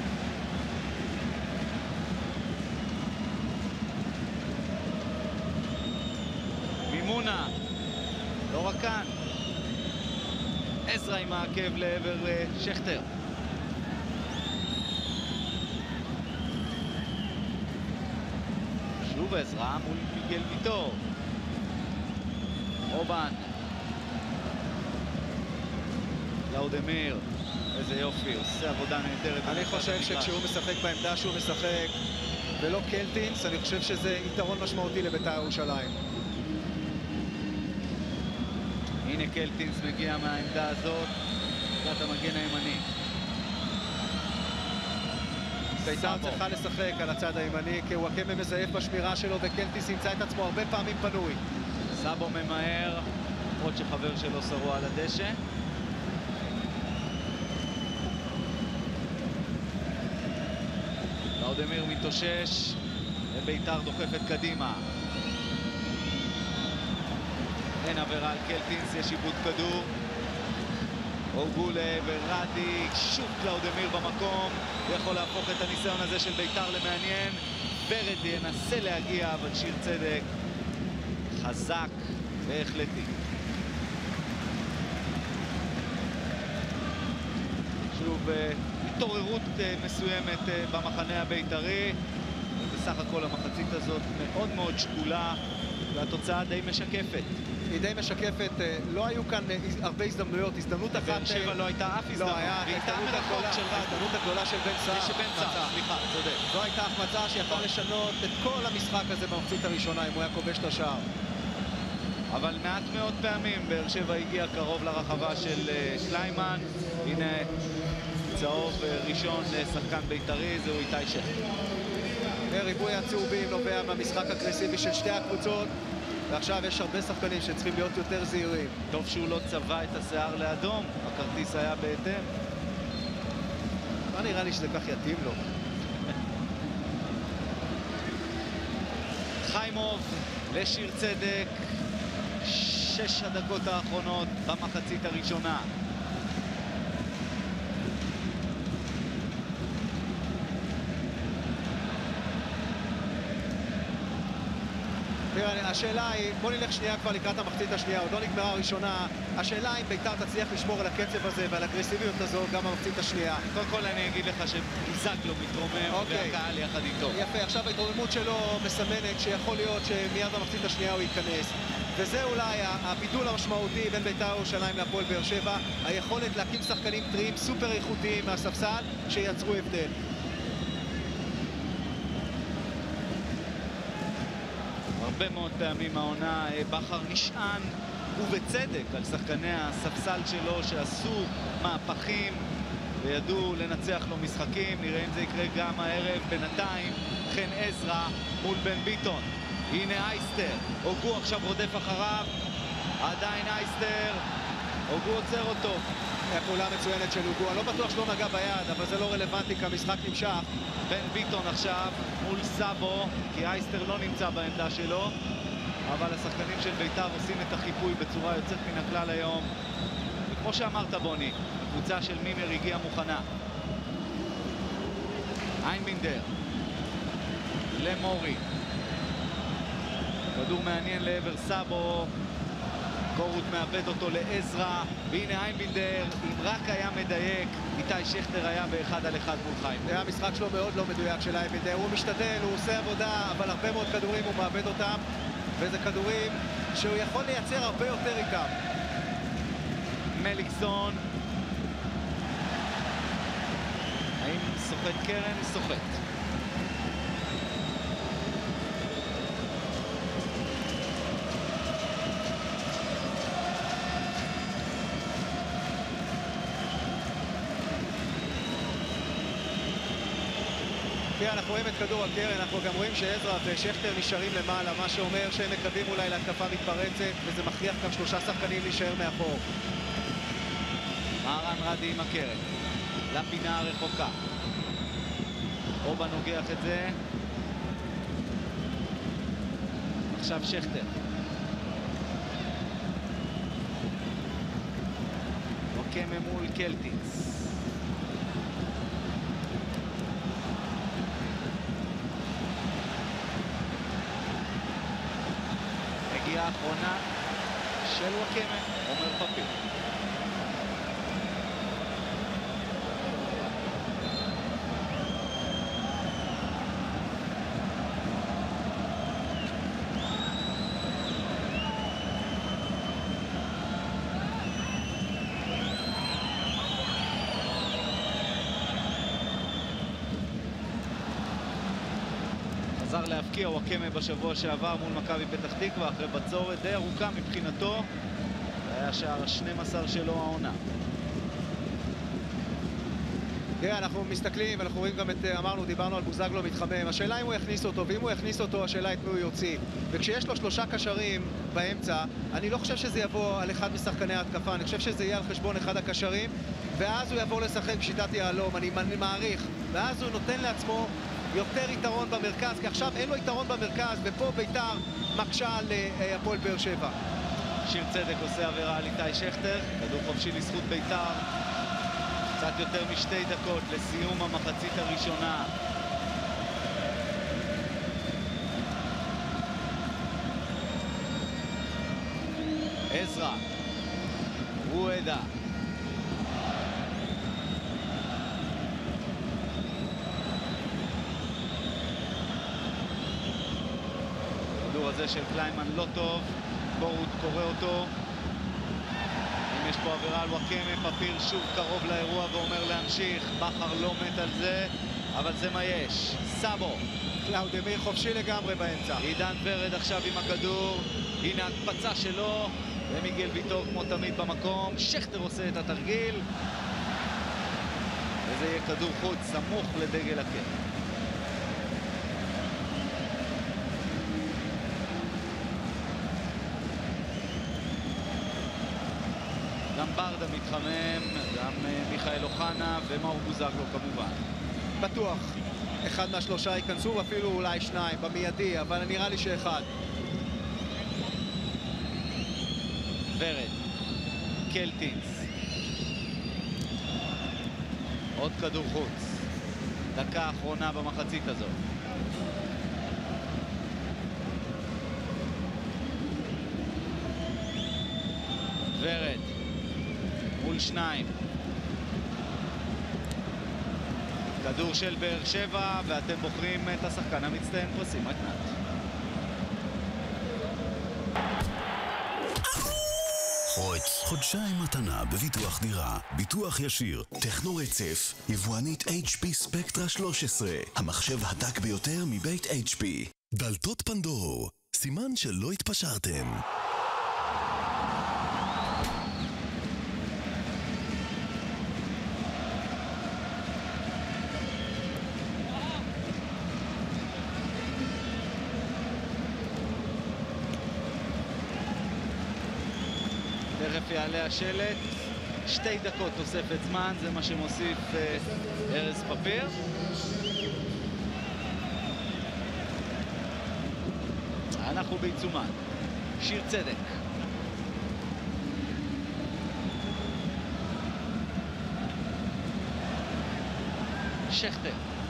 מימונה לא רק כאן, עזרא עם העקב לעבר uh, שכטר. שוב עזרא מול מיגל ויטור. אובן. לאודמיר. איזה יופי, עושה עבודה נהדרת. אני חושב שכשהוא משחק בעמדה שהוא משחק ולא קלטינס, אני חושב שזה יתרון משמעותי לבית"ר ירושלים. הנה קלטינס מגיע מהעמדה הזאת, עמדת המגן הימני. בית"ר צריכה לשחק על הצד הימני, כי וואקמה מזייף בשמירה שלו, וקלטינס ימצא את עצמו הרבה פעמים פנוי. סאבו ממהר, עוד שחבר שלו שרוע על הדשא. לאודמיר מתאושש, ובית"ר דוחפת קדימה. אין עבירה על קלטינס, יש עיבוד כדור. אוגולה ורדי, שוב קלאודמיר במקום, יכול להפוך את הניסיון הזה של בית"ר למעניין. ורדי ינסה להגיע, אבל שיר צדק חזק והחלטי. שוב התעוררות מסוימת במחנה הבית"רי, ובסך הכל המחצית הזאת מאוד מאוד שקולה, והתוצאה די משקפת. היא די משקפת, לא היו כאן הרבה הזדמנויות, הזדמנות אחת... באר שבע לא הייתה אף הזדמנות, לא, היה ההזדמנות הגדולה של רדי. ההזדמנות הגדולה של בן סער. של בן סער, סליחה, צודק. זו הייתה החמצה שיכולה לשנות את כל המשחק הזה במחצית הראשונה, אם הוא היה כובש את השער. אבל מעט מאוד פעמים באר שבע הגיע קרוב לרחבה של קליימן. הנה צהוב ראשון לשחקן בית"רי, זהו איתי שכטר. ריבוי הצהובים נובע מהמשחק אגרסיבי של שתי הקבוצות, ועכשיו יש הרבה שחקנים שצריכים להיות יותר זהירים. טוב שהוא לא צבע את השיער לאדום, הכרטיס היה בהתאם. לא נראה לי שזה כך יתאים לו. חיימוב לשיר צדק, שש הדקות האחרונות במחצית הראשונה. השאלה היא, בוא נלך שנייה כבר לקראת המחצית השנייה, עוד לא נגמרה הראשונה. השאלה אם בית"ר תצליח לשמור על הקצב הזה ועל האגרסיביות הזו גם במחצית השנייה. קודם כל אני אגיד לך שבוזגלו מתרומם והקהל יחד איתו. יפה, עכשיו ההתרוממות שלו מסמנת שיכול להיות שמיד במחצית השנייה הוא ייכנס. וזה אולי הבידול המשמעותי בין בית"ר ירושלים להפועל באר שבע, היכולת להקים שחקנים טריים סופר איכותיים מהספסל שיצרו הבדל. הרבה מאוד פעמים העונה בכר נשען ובצדק על שחקני הספסל שלו שעשו מהפכים וידעו לנצח לו משחקים. נראה אם זה יקרה גם הערב. בינתיים חן עזרא מול בן ביטון. הנה אייסטר, אוגו עכשיו רודף אחריו, עדיין אייסטר, אוגו עוצר אותו. הפעולה מצוינת של אוגו, אני לא בטוח שלא נגע ביד, אבל זה לא רלוונטי כי המשחק נמשך. בן ביטון עכשיו מול סאבו, כי אייסטר לא נמצא בעמדה שלו, אבל השחקנים של בית"ר עושים את החיפוי בצורה יוצאת מן הכלל היום. וכמו שאמרת בוני, הקבוצה של מימר הגיעה מוכנה. איינבינדר למורי, כדור מעניין לעבר סאבו, קורות מאבד אותו לעזרא, והנה איינבינדר, אם רק היה מדייק, איתי שכטר היה באחד על אחד מול חיים. זה המשחק שלו מאוד לא מדויק של איינבינדר, הוא משתדל, הוא עושה עבודה, אבל הרבה מאוד כדורים הוא מאבד אותם, וזה כדורים שהוא יכול לייצר הרבה יותר איתם. מליקסון, האם סוחט קרן? סוחט. אנחנו רואים את כדור הקרן, אנחנו גם רואים שעזרא ושכטר נשארים למעלה, מה שאומר שהם מקווים אולי להתקפה מתפרצת, וזה מכריח גם שלושה שחקנים להישאר מאחור. מהרן רדי עם הקרן, לפינה הרחוקה. אובה נוגח את זה. עכשיו שכטר. וואקמה מול קלטינס. האחרונה של וואקמה, עומר פפיר. חזר להפקיע וואקמה בשבוע שעבר מול מכבי פתח תקווה אחרי בצורת די ארוכה מבחינתו. זה היה שער ה-שנים עשר שלו העונה. תראה, אנחנו מסתכלים ואנחנו רואים גם את, אמרנו, דיברנו על בוזגלו מתחמם. השאלה אם הוא יכניס אותו, ואם הוא יכניס אותו, השאלה את מי הוא יוציא. וכשיש לו שלושה קשרים באמצע, אני לא חושב שזה יבוא על אחד משחקני ההתקפה, אני חושב שזה יהיה על חשבון אחד הקשרים, ואז הוא יבוא לשחק בשיטת יהלום, אני מעריך. ואז הוא נותן לעצמו יותר יתרון במרכז, כי עכשיו אין לו יתרון במרכז, ופה בית"ר מקשה על הפועל באר שבע. שיר צדק עושה עבירה על איתי שכטר, כדור חופשי לזכות בית"ר. קצת יותר משתי דקות לסיום המחצית הראשונה. עזרא, רואדה. הכדור הזה של קליימן לא טוב, קורות קורא אותו. אם יש פה עבירה על וואקמה, פפיר שוב קרוב לאירוע ואומר להמשיך. בכר לא מת על זה, אבל זה מה יש. סאבו. קלאודמיר חופשי לגמרי באמצע. עידן ורד עכשיו עם הכדור. הנה הקפצה שלו. ומיגל ויטור כמו תמיד במקום. שכטר עושה את התרגיל. וזה יהיה כדור חוץ סמוך לדגל הקרן. גם ברדה מתחמם, גם מיכאל אוחנה ומאור בוזגלו כמובן. בטוח, אחד מהשלושה ייכנסו, אפילו אולי שניים במיידי, אבל נראה לי שאחד. ורד, קלטינס. עוד כדור חוץ. דקה אחרונה במחצית הזאת. ורד. מול שניים. כדור של באר שבע, ואתם בוחרים את השחקן המצטיין פרסים מתנת. הארץ. חודשיים מתנה בביטוח דירה. ביטוח ישיר. טכנו רצף, יבואנית אייץ' פי ספקטרה שלוש עשרה, המחשב הדק ביותר מבית אייץ' פי. דלתות פנדור, סימן שלא התפשרתם. תכף יעלה השלט, שתי דקות תוספת זמן, זה מה שמוסיף אה, ארז פפיר. אנחנו בעיצומן, שיר צדק. שכטר.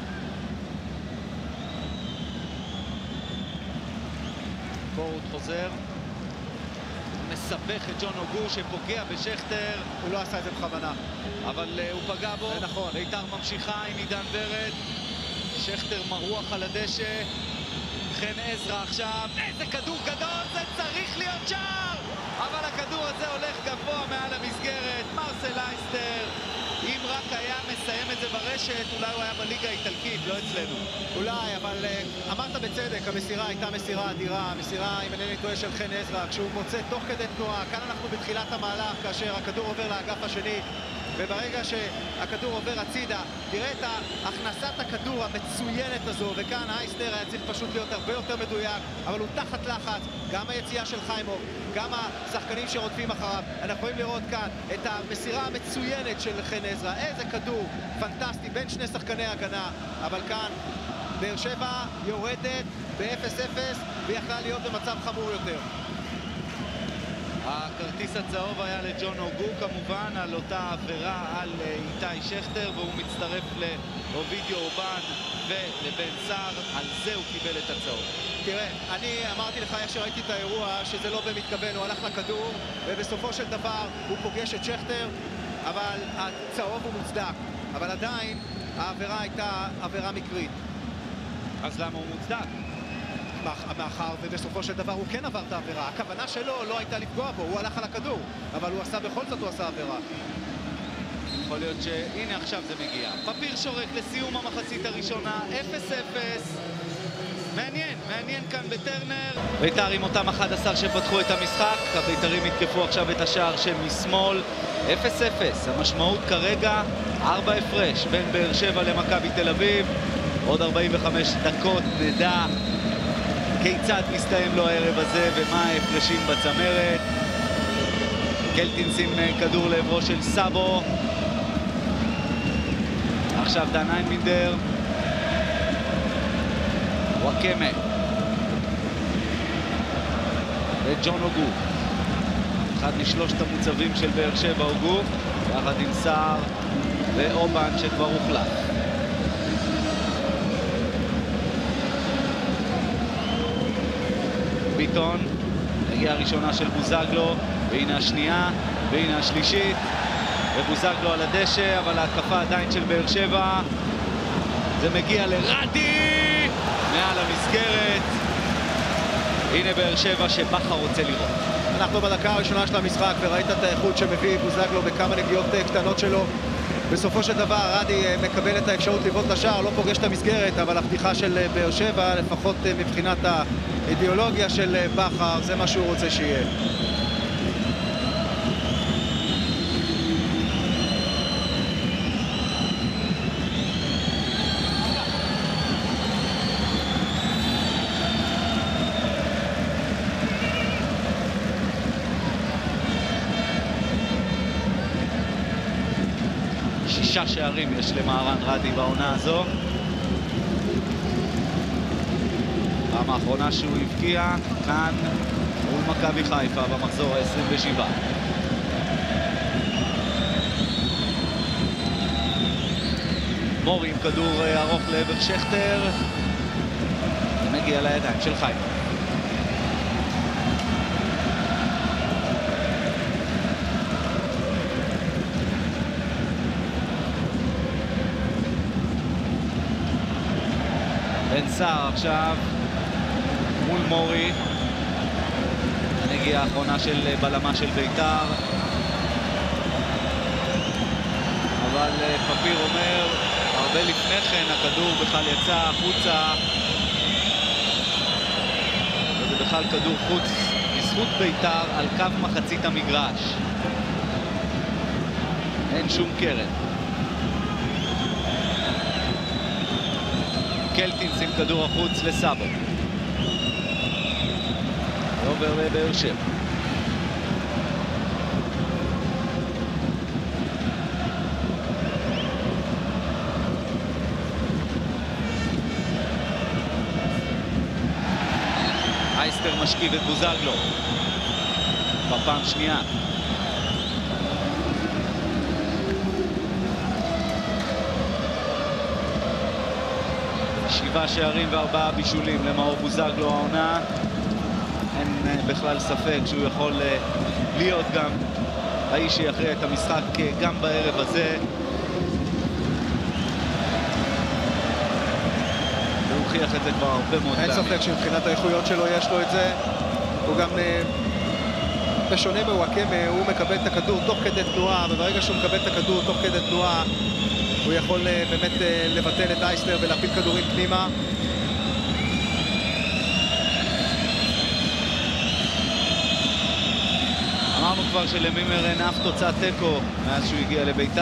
קורות חוזר. מסבך את ג'ון אוגו שפוגע בשכטר. הוא לא עשה את זה בכוונה. אבל uh, הוא פגע בו. זה נכון. בית"ר ממשיכה עם עידן ורד. שכטר מרוח על הדשא. חן עזרא עכשיו. איזה כדור גדול, זה צריך להיות שער! אבל הכדור הזה הולך גבוה מעל המסגרת. מרסל אייסטר. אם רק היה מסיים את זה ברשת, אולי הוא היה בליגה האיטלקית, לא אצלנו. אולי, אבל uh, אמרת בצדק, המסירה הייתה מסירה אדירה, המסירה, אם אינני טועה, של חן עזרא, כשהוא מוצא תוך כדי תנועה. כאן אנחנו בתחילת המהלך, כאשר הכדור עובר לאגף השני, וברגע שהכדור עובר הצידה, תראה את הכנסת הכדור המצוינת הזו, וכאן אייסטר היה צריך פשוט להיות הרבה יותר מדויק, אבל הוא תחת לחץ, גם היציאה של חיימוב, גם השחקנים שרודפים אחריו. אנחנו יכולים לראות כאן את המסירה המצוינת של חן עזרא, איזה כדור פנטסטי בין שני שחקני הגנה, אבל כאן באר שבע יורדת ב-אפס אפס ויכלה להיות במצב חמור יותר. הכרטיס הצהוב היה לג'ון אוגו כמובן על אותה עבירה על איתי שכטר, והוא מצטרף לאובידיו אובן ולבן סער, על זה הוא קיבל את הצהוב. תראה, אני אמרתי לך איך שראיתי את האירוע שזה לא במתכוון, הוא הלך לכדור ובסופו של דבר הוא פוגש את שכטר, אבל הצהוב הוא מוצדק, אבל עדיין העבירה הייתה עבירה מקרית. אז למה הוא מוצדק? מאחר ובסופו של דבר הוא כן עבר את העבירה. הכוונה שלו לא הייתה לפגוע בו, הוא הלך על הכדור, אבל הוא עשה בכל זאת, הוא עשה עבירה. יכול להיות שהנה עכשיו זה מגיע. פפיר שורק לסיום המחצית הראשונה, אפס אפס. מעניין, מעניין כאן בטרנר. בית"ר עם אותם אחד עשר שפתחו את המשחק, הבית"רים יתקפו עכשיו את השער שמשמאל. אפס אפס, המשמעות כרגע ארבע הפרש בין באר שבע למכבי תל אביב. עוד ארבעים וחמש דקות נדע כיצד מסתיים לו הערב הזה ומה ההפרשים בצמרת. קלטינס עם כדור לעברו של סאבו. עכשיו דן איינבינדר. וואקמה. וג'ון אוגו. אחד משלושת המוצבים של באר שבע אוגו. יחד עם סער ואובן שכבר הוחלף. ביטון, הגיעה הראשונה של בוזגלו, והנה השנייה, והנה השלישית, ובוזגלו על הדשא, אבל ההתקפה עדיין של באר שבע. זה מגיע לרדי מעל המסגרת. הנה באר שבע שבכר רוצה לראות. אנחנו בדקה הראשונה של המשחק וראית את האיכות שמביא בוזגלו בכמה נגיעות קטנות שלו. בסופו של דבר רדי מקבל את האפשרות לבעוט לשער, לא פוגש את המסגרת, אבל הפתיחה של באר שבע, לפחות מבחינת האידיאולוגיה של בכר, זה מה שהוא רוצה שיהיה. שישה שערים יש למהרן רדי בעונה הזו. פעם האחרונה שהוא הבקיע כאן מול מכבי חיפה במחזור ה-עשרים ושבע. מורי עם כדור ארוך לעבר שכטר. זה מגיע לידיים של חיפה. בן סער עכשיו מול מורי. הנגיעה האחרונה של בלמה של בית"ר. אבל פפיר אומר, הרבה לפני כן הכדור בכלל יצא החוצה. וזה בכלל כדור חוץ, בזכות בית"ר על קו מחצית המגרש. אין שום קרן. קלטינס עם כדור החוץ לסאבו. עובר לבאר שבע. אייסטר משכיב את בוזגלו. בפעם שנייה. שבעה שערים וארבעה בישולים למאור בוזגלו העונה. אין בכלל ספק שהוא יכול להיות גם האיש שיכריע את המשחק גם בערב הזה. הוא הוכיח את זה כבר הרבה מאוד פעמים. אין ספק שמבחינת האיכויות שלו יש לו את זה. הוא גם, בשונה מוואקמה, הוא מקבל את הכדור תוך כדי תנועה, וברגע שהוא מקבל את הכדור תוך כדי תנועה, הוא יכול באמת לבטל את אייסטר ולהפיל כדורים פנימה. אמרנו כבר שלמימר אין אף תוצאת תיקו מאז שהוא הגיע לבית"ר.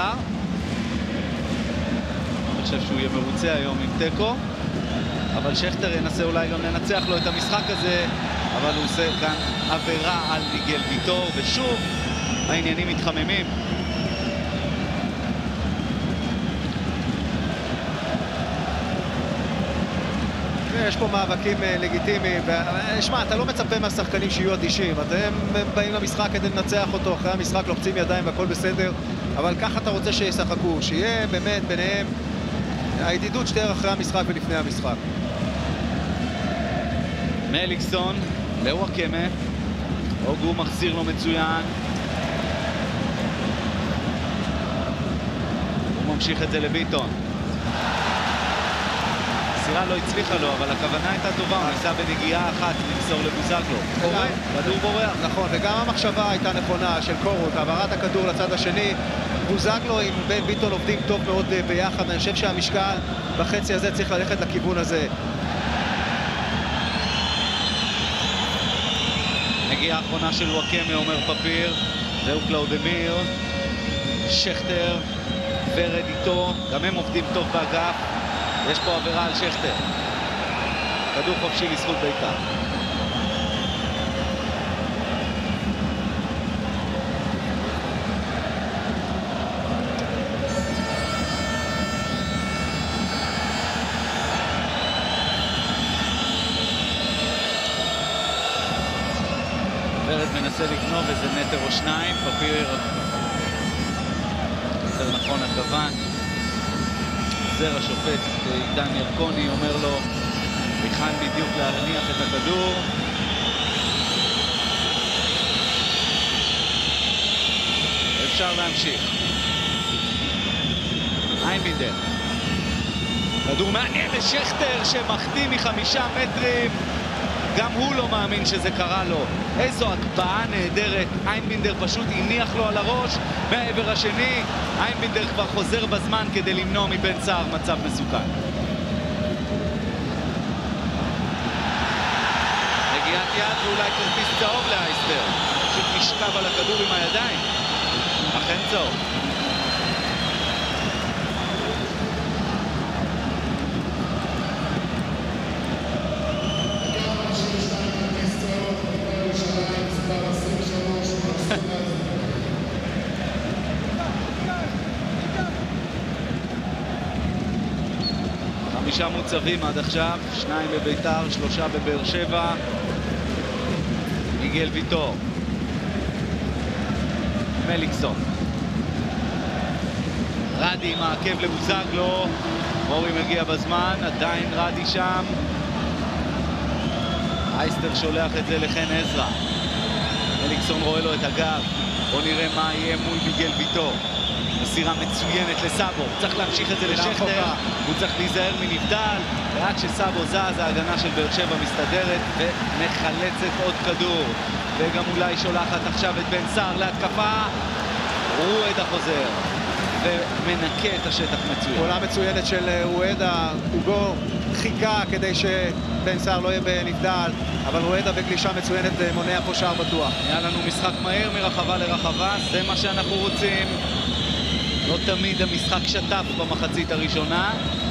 אני חושב שהוא יהיה מרוצה היום עם תיקו, אבל שכטר ינסה אולי גם לנצח לו את המשחק הזה, אבל הוא עושה כאן עבירה על מיגל ויטור, ושוב העניינים מתחממים. יש פה מאבקים לגיטימיים, ושמע, אתה לא מצפה מהשחקנים שיהיו אדישים, אתם באים למשחק כדי לנצח אותו, אחרי המשחק לוחצים ידיים והכל בסדר, אבל ככה אתה רוצה שישחקו, שיהיה באמת ביניהם הידידות שתהיה אחרי המשחק ולפני המשחק. מליקסון לוואקמה, אוגו מחזיר לו מצוין, הוא ממשיך את זה לביטון. הסירה לא הצליחה לו, אבל הכוונה הייתה טובה, הוא ניסה בנגיעה אחת למסור לבוזגלו. כדור בורח. נכון, וגם המחשבה הייתה נכונה של קורות, העברת הכדור לצד השני. בוזגלו עם בן ביטון עובדים טוב מאוד ביחד, אני חושב שהמשקל בחצי הזה צריך ללכת לכיוון הזה. נגיעה האחרונה של וואקמה, אומר פפיר, זהו קלאודמיר, שכטר, ורד איתו, גם הם עובדים טוב באגף. יש פה עבירה על שכטר. כדור חופשי לזכות בית"ר. ורד מנסה לגנוב איזה מטר או שניים, פפיר יותר נכון הכוון. זר השופט עידן ירקוני אומר לו היכן בדיוק להניח את הכדור. אפשר להמשיך. איינבינדר, כדור מעניין לשכטר שמחטיא מחמישה מטרים, גם הוא לא מאמין שזה קרה לו. איזו הקפאה נהדרת, איינבינדר פשוט הניח לו על הראש מהעבר השני. איינבינדר כבר חוזר בזמן כדי למנוע מבן סער מצב מסוכן. נגיעת יד ואולי כרטיס צהוב לאייסטר, פשוט נשכב על הכדור עם הידיים. אכן צהוב. חמישה מוצבים עד עכשיו, שניים בבית"ר, שלושה בבאר שבע. מיגל ויטור, מליקסון, רדי מעכב לבוזגלו, מורי מגיע בזמן, עדיין רדי שם. אייסטר שולח את זה לחן עזרא, מליקסון רואה לו את הגב. בוא נראה מה יהיה מול מיגל ויטור. מסירה מצוינת לסאבו, צריך להמשיך את זה לשכטר, הוא צריך להיזהר מנבדל, ועד שסאבו זז ההגנה של באר שבע מסתדרת ומחלצת עוד כדור, וגם אולי שולחת עכשיו את בן סער להתקפה. רועד החוזר, ומנקה את השטח מצוין. פעולה מצוינת של רואדה, אוגו חיכה כדי שבן סער לא יהיה בנבדל, אבל רואדה בגלישה מצוינת מונע פה שער בטוח. היה לנו משחק מהר מרחבה לרחבה, זה מה שאנחנו רוצים. לא תמיד המשחק שטף במחצית הראשונה.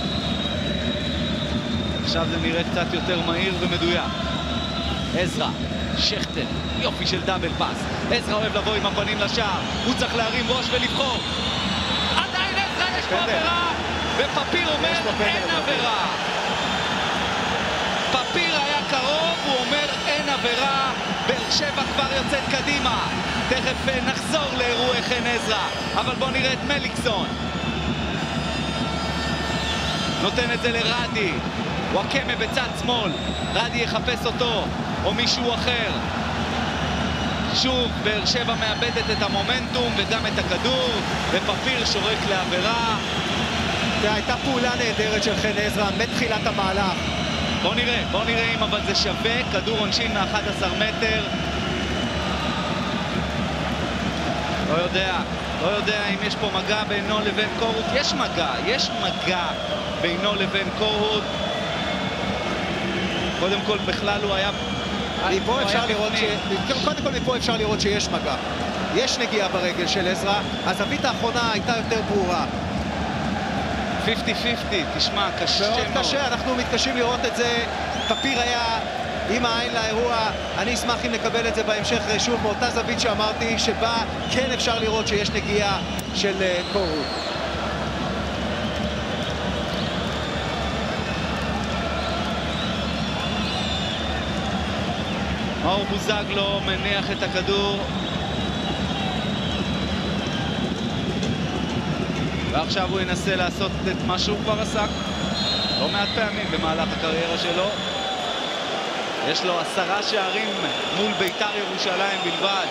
עכשיו זה נראה קצת יותר מהיר ומדויק. עזרא, שכטר, יופי של דאבל פאס. עזרא אוהב לבוא עם הפנים לשער, הוא צריך להרים ראש ולבחור. עדיין עזרא, יש פה עבירה, ופפיר אומר אין עבירה. פפיר היה קרוב, הוא אומר אין עבירה. באר שבע כבר יוצאת קדימה. תכף נחזור לאירועי חן עזרא, אבל בואו נראה את מליקסון. נותן את זה לרדי. וואקמה בצד שמאל, רדי יחפש אותו, או מישהו אחר. שוב, באר שבע מאבדת את המומנטום וגם את הכדור, ופפיר שורק לעבירה. הייתה פעולה נהדרת של חן עזרא מתחילת המהלך. בוא נראה, בוא נראה אם אבל זה שווה, כדור עונשין מ-אחד עשר מטר. לא יודע, לא יודע אם יש פה מגע בינו לבין קורהוט. יש מגע, יש מגע בינו לבין קורהוט. קודם כל בכלל הוא היה... מפה אפשר לראות ש... קודם כל מפה אפשר לראות שיש מגע. יש נגיעה ברגל של עזרא, הזווית האחרונה הייתה יותר ברורה. חמישים חמישים, תשמע, קשה מאוד. מאוד קשה, אנחנו מתקשים לראות את זה. פפיר היה עם העין לאירוע, אני אשמח אם נקבל את זה בהמשך שוב מאותה זווית שאמרתי, שבה כן אפשר לראות שיש נגיעה של קורהוט. מאור בוזגלו מניח את הכדור. ועכשיו הוא ינסה לעשות את מה שהוא כבר עסק לא מעט פעמים במהלך הקריירה שלו. יש לו עשרה שערים מול בית"ר ירושלים בלבד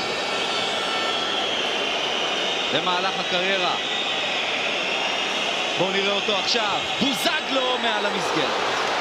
במהלך הקריירה. בואו נראה אותו עכשיו. בוזגלו מעל המסגרת.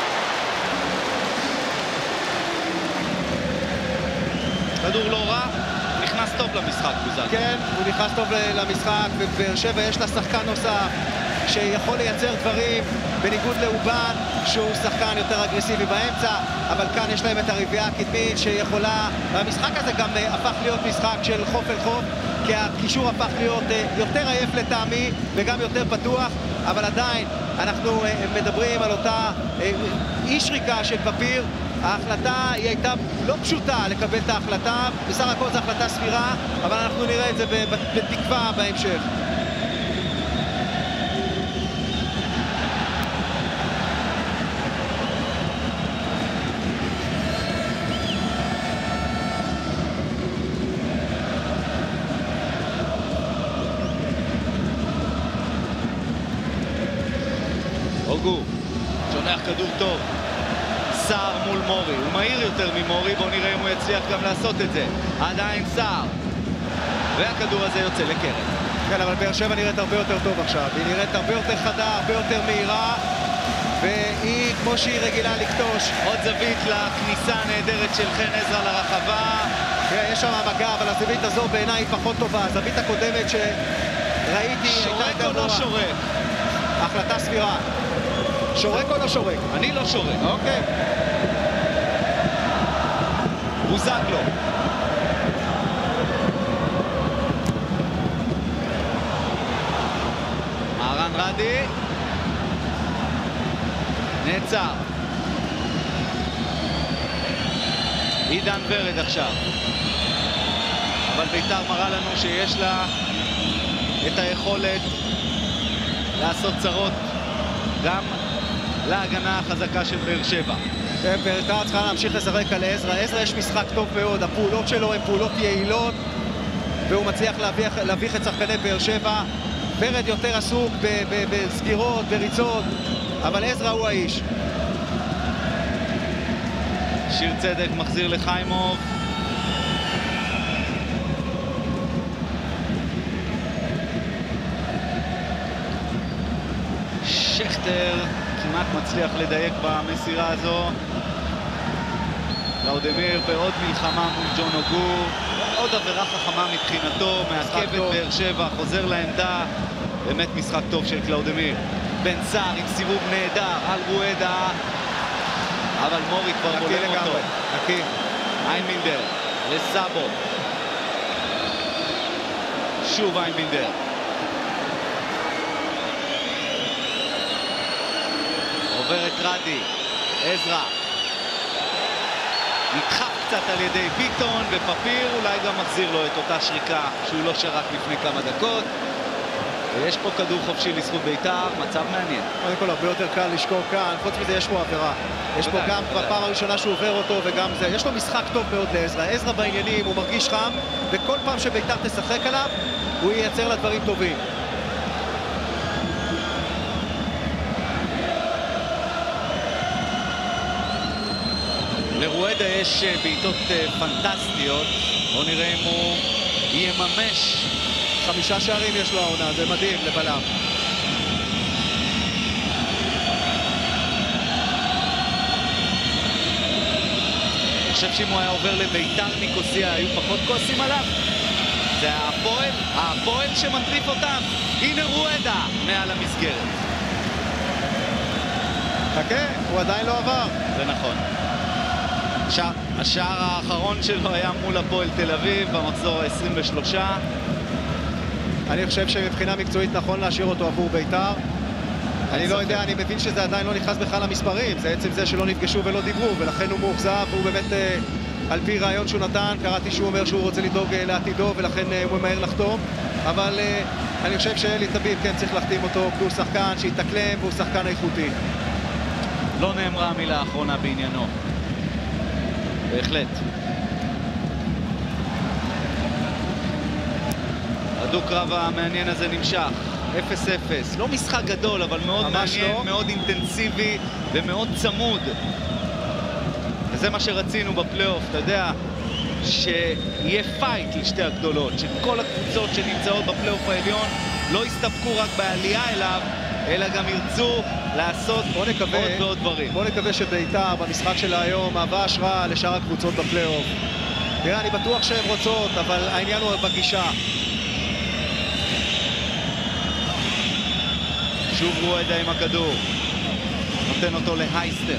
כדור לא רע, נכנס טוב למשחק בוזגלו. כן, הוא נכנס טוב למשחק, ובאר שבע יש לה שחקן נוסף שיכול לייצר דברים, בניגוד לאובן שהוא שחקן יותר אגרסיבי באמצע, אבל כאן יש להם את הרביעייה הקדמית שיכולה, והמשחק הזה גם הפך להיות משחק של חוף אל חוף, כי הקישור הפך להיות יותר עייף לטעמי וגם יותר פתוח, אבל עדיין אנחנו מדברים על אותה אי שריקה של פפיר. ההחלטה היא הייתה לא פשוטה לקבל את ההחלטה, בסך הכל זו החלטה סבירה, אבל אנחנו נראה את זה בתקווה בהמשך. אוגו, שולח כדור טוב. סער מול מורי, הוא מהיר יותר ממורי, בואו נראה אם הוא יצליח גם לעשות את זה. עדיין סער. והכדור הזה יוצא לקרן. כן, אבל באר שבע נראית הרבה יותר טוב עכשיו. היא נראית הרבה יותר חדה, הרבה יותר מהירה, והיא, כמו שהיא רגילה לקטוש. עוד זווית לכניסה הנהדרת של חן עזרא לרחבה. תראה, יש שם מגע, אבל הזווית הזו בעיניי היא פחות טובה. הזווית הקודמת שראיתי... שורק או לא שורק? החלטה סבירה. שורק או לא שורק? אני לא שורק. אוקיי. בוזגלו. מהרן רדי. נעצר. עידן ורד עכשיו. אבל בית"ר מראה לנו שיש לה את היכולת לעשות צרות גם להגנה החזקה של באר שבע. בית"ר צריכה להמשיך לשחק על עזרא. עזרא יש משחק טוב מאוד, הפעולות שלו הן פעולות יעילות, והוא מצליח להביך, להביך את שחקני באר שבע. ורד יותר עסוק בסגירות, בריצות, אבל עזרא הוא האיש. שיר צדק מחזיר לחיימוב. שכטר כמעט מצליח לדייק במסירה הזו. לאודמיר בעוד מלחמה מול ג'ון אוגו. עוד עבירה חכמה מבחינתו, מעכבת באר שבע, חוזר לעמדה. באמת משחק טוב של קלאודמיר. בן סער עם סיבוב נהדר על רואדה, אבל מורי כבר בולם אותו. נקי. איינבינדר לסאבו. שוב איינבינדר. עובר את רדי. עזרא. נדחף קצת על ידי ביטון, ופפיר אולי גם מחזיר לו את אותה שריקה שהוא לא שרק לפני כמה דקות. ויש פה כדור חופשי לזכות בית"ר, מצב מעניין. קודם כל הרבה יותר קל לשקור כאן, חוץ מזה יש פה עבירה. יש פה גם בפעם הראשונה שהוא עובר אותו וגם זה. יש לו משחק טוב מאוד לעזרא. עזרא בעניינים, הוא מרגיש חם, וכל פעם שבית"ר תשחק עליו, הוא ייצר לה דברים טובים. לרואדה יש בעיטות פנטסטיות. בואו נראה אם הוא יממש. חמישה שערים יש לו העונה, זה מדהים לבלם. אני חושב שאם הוא היה עובר לבית"ר ניקוסיה היו פחות כועסים עליו. זה הפועל, הפועל שמטריף אותם. הנה רואדה מעל המסגרת. חכה, הוא עדיין לא עבר. זה נכון. השער, השער האחרון שלו היה מול הפועל תל אביב במחזור ה-עשרים ושלוש. אני חושב שמבחינה מקצועית נכון להשאיר אותו עבור בית"ר. אני לא יודע, אני מבין שזה עדיין לא נכנס בכלל למספרים. זה עצם זה שלא נפגשו ולא דיברו, ולכן הוא מאוכזב, והוא באמת, על פי רעיון שהוא נתן, קראתי שהוא אומר שהוא רוצה לדאוג לעתידו, ולכן הוא ממהר לחתום. אבל אני חושב שאלי טביב כן צריך להחתים אותו, כי הוא שחקן שיתאקלם, והוא שחקן איכותי. לא נאמרה המילה האחרונה בעניינו. בהחלט. הדו-קרב המעניין הזה נמשך. אפס אפס. לא משחק גדול, אבל מאוד מעניין, לא. מאוד אינטנסיבי ומאוד צמוד. וזה מה שרצינו בפלייאוף, אתה יודע, שיהיה פייט לשתי הגדולות, שכל הקבוצות שנמצאות בפלייאוף העליון לא יסתפקו רק בעלייה אליו, אלא גם ירצו לעשות עוד ועוד דברים. בוא נקווה שבית"ר במשחק שלה היום מהווה השראה לשאר הקבוצות בפלייאוף. תראה, אני בטוח שהן רוצות, אבל העניין הוא בגישה. שוב רואדה עם הכדור. נותן אותו להייסטר.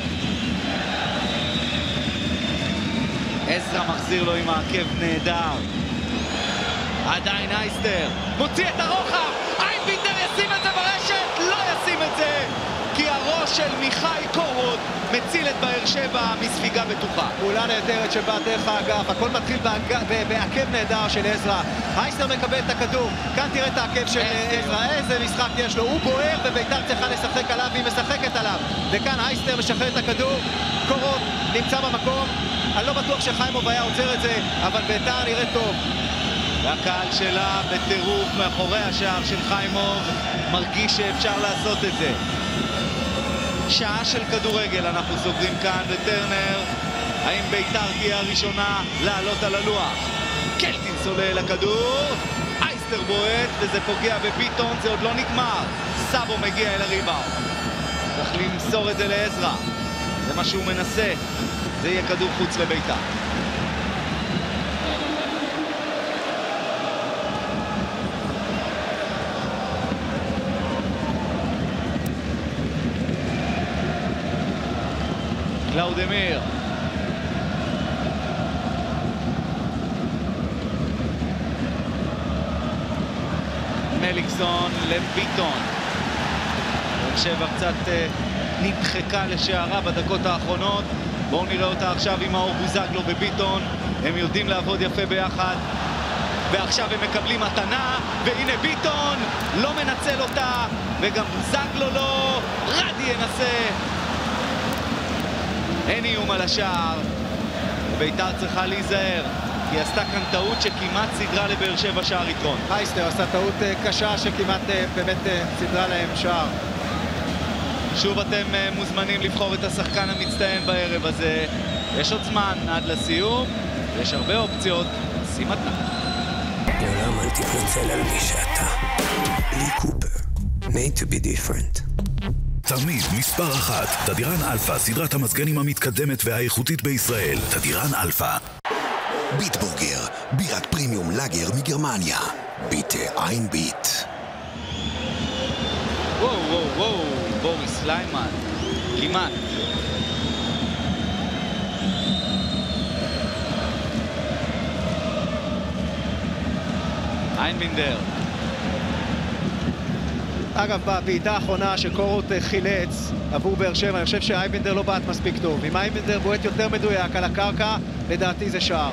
עזרא מחזיר לו עם העקב נהדר. עדיין הייסטר. מוציא את הרוחב. איינבינדר ישים את זה ברשת. לא ישים את זה. כי הראש של מיכאי קורוד מציל את באר שבע מספיגה בטוחה. פעולה נהדרת שבאה דרך האגף. הכל מתחיל בעקב נהדר של עזרא. הייסטר מקבל את הכדור. כאן תראה את העקב של עזרא. איזה משחק יש לו. הוא בוער ובית"ר צריכה לשחק עליו והיא משחקת עליו. וכאן הייסטר משחרר את הכדור. קורוד נמצא במקום. אני לא בטוח שחיימוב היה עוצר את זה, אבל בית"ר נראה טוב. והקהל שלה בטירוף מאחורי השער של חיימוב מרגיש שאפשר לעשות את זה. שעה של כדורגל אנחנו סוגרים כאן בטרנר. האם בית"ר תהיה הראשונה לעלות על הלוח? קלטינס עולה אל הכדור, אייסטר בועט וזה פוגע בביטון, זה עוד לא נגמר. סאבו מגיע אל הריבאונד. צריך למסור את זה לעזרא. זה מה שהוא מנסה. זה יהיה כדור חוץ לבית"ר. קלאודמיר. מליקסון לביטון. באר שבע קצת אה, נדחקה לשערה בדקות האחרונות. בואו נראה אותה עכשיו עם מאור בוזגלו וביטון. הם יודעים לעבוד יפה ביחד. ועכשיו הם מקבלים מתנה, והנה ביטון לא מנצל אותה, וגם בוזגלו לא. רדי ינסה. אין איום על השער. בית"ר צריכה להיזהר, כי היא עשתה כאן טעות שכמעט סדרה לבאר שבע שער יתרון. הייסטר עשה טעות קשה שכמעט באמת סדרה להם שער. שוב אתם מוזמנים לבחור את השחקן המצטיין בערב הזה. יש עוד זמן עד לסיום, יש הרבה אופציות. שים מתנה. לעולם אל תתנצל על מי שאתה. לי קופר. made to be different. תמיד מספר אחת, תדירן אלפא, סדרת המזגנים המתקדמת והאיכותית בישראל. תדירן אלפא. ביטבורגר, בירת פרימיום לגר מגרמניה. ביטה אין ביט. וואו, וואו, בוריס קליימן, כמעט. איינבינדר. אגב, בבעיטה האחרונה שקורות חילץ עבור באר שבע, אני חושב שאייבינדר לא בעט מספיק טוב. אם אייבינדר בועט יותר מדויק על הקרקע, לדעתי זה שער.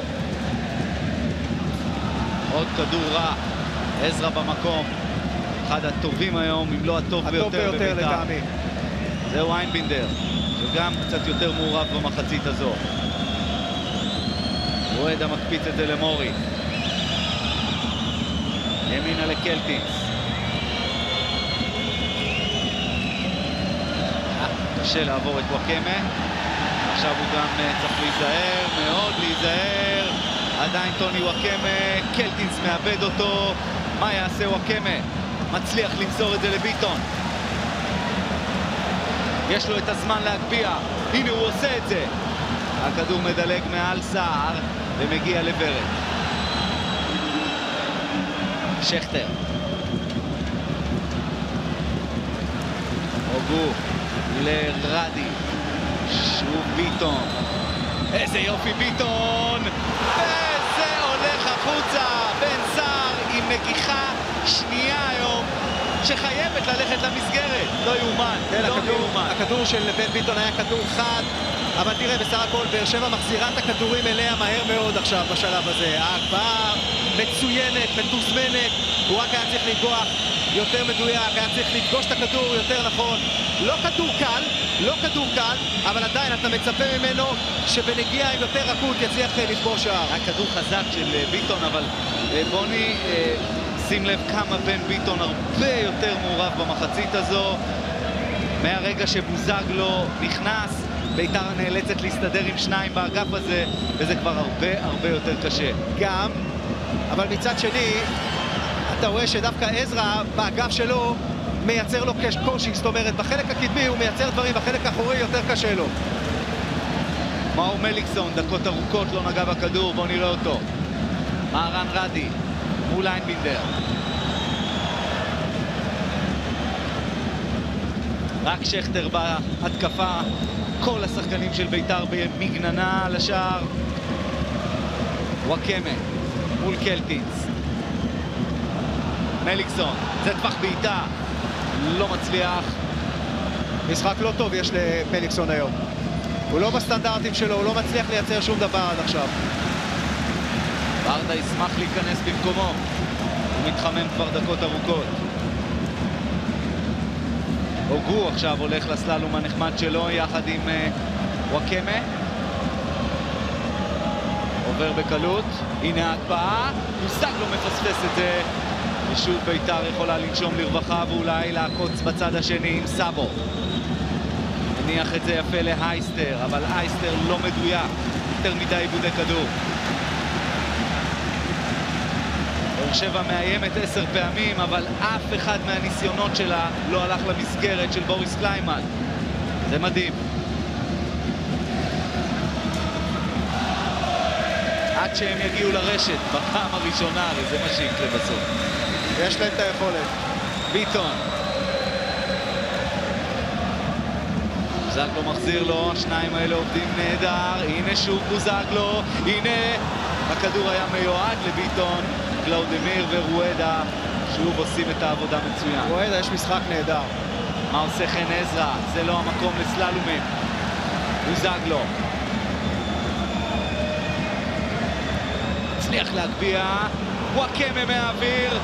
עוד כדור רע, עזרא במקום. אחד הטובים היום, אם לא הטוב ביותר בבית"ר. הטוב ביותר לטעמי. זהו איינבינדר, שגם קצת יותר מעורב במחצית הזו. רואדה מקפיץ את זה למורי. ימינה לקלטינס. קשה לעבור את וואקמה. עכשיו הוא גם צריך להיזהר, מאוד להיזהר. עדיין טוני וואקמה, קלטינס מאבד אותו. מה יעשה וואקמה? מצליח למסור את זה לביטון. יש לו את הזמן להגביע. הנה הוא עושה את זה. הכדור מדלג מעל סער ומגיע לברד. שכטר. אוגו לרדי. שוב ביטון. איזה יופי ביטון! וזה הולך החוצה. בן סער עם נגיחה שנייה היום שחייבת ללכת למסגרת. לא יאומן, כן, לא הכדור, יאומן. הכדור של בן ביטון היה כדור חד, אבל תראה, בסך הכל באר שבע מחזירה את הכדורים אליה מהר מאוד עכשיו בשלב הזה. ההגבהה מצוינת, מתוזמנת, הוא רק היה צריך לנגוח יותר מדויק, היה צריך לפגוש את הכדור יותר נכון. לא כדור קל, לא כדור קל, אבל עדיין אתה מצפה ממנו שבנגיעה עם יותר רכות יצליח לפגוש שער. היה כדור חזק של ביטון, אבל בוני, שים לב כמה בן ביטון הרבה יותר מעורב במחצית הזו. מהרגע שבוזגלו נכנס, בית"ר נאלצת להסתדר עם שניים באגף הזה, וזה כבר הרבה הרבה יותר קשה. גם, אבל מצד שני, אתה רואה שדווקא עזרא באגף שלו מייצר לו קושי, זאת אומרת, בחלק הקדמי הוא מייצר דברים, בחלק האחורי יותר קשה לו. מאור מליקסון, דקות ארוכות לא נגע בכדור, בואו נראה אותו. מהרן רדי, מול איינבינדר. רק שכטר בהתקפה, כל השחקנים של בית"ר במגננה על השער. וואקמה, מול קלטינס. מליקסון, זה טווח בעיטה, לא מצליח. משחק לא טוב יש למליקסון היום. הוא לא בסטנדרטים שלו, הוא לא מצליח לייצר שום דבר עד עכשיו. ברדה ישמח להיכנס במקומו. הוא מתחמם כבר דקות ארוכות. אוגו עכשיו הולך לסללום הנחמד שלו יחד עם uh, וואקמה. עובר בקלות. הנה ההקפאה. מושג לא מפספס את זה. ושוב בית"ר יכולה לנשום לרווחה ואולי לעקוץ בצד השני עם סאבו. הניח את זה יפה להייסטר, אבל הייסטר לא מדויק. יותר מדי עיבודי כדור. באר שבע מאיימת עשר פעמים, אבל אף אחד מהניסיונות שלה לא הלך למסגרת של בוריס קליימן. זה מדהים. עד שהם יגיעו לרשת בפעם הראשונה, זה מה שיקרה בסוף. יש להם את היכולת. ביטון. בוזגלו מחזיר לו, השניים האלה עובדים נהדר. הנה שוב בוזגלו, הנה הכדור היה מיועד לביטון. קלאודמיר ורואדה שוב עושים את העבודה מצוין. רואדה, יש משחק נהדר. מה עושה חן עזרא? זה לא המקום לסללומים. בוזגלו. הצליח להגביע. וואקמה מהאוויר.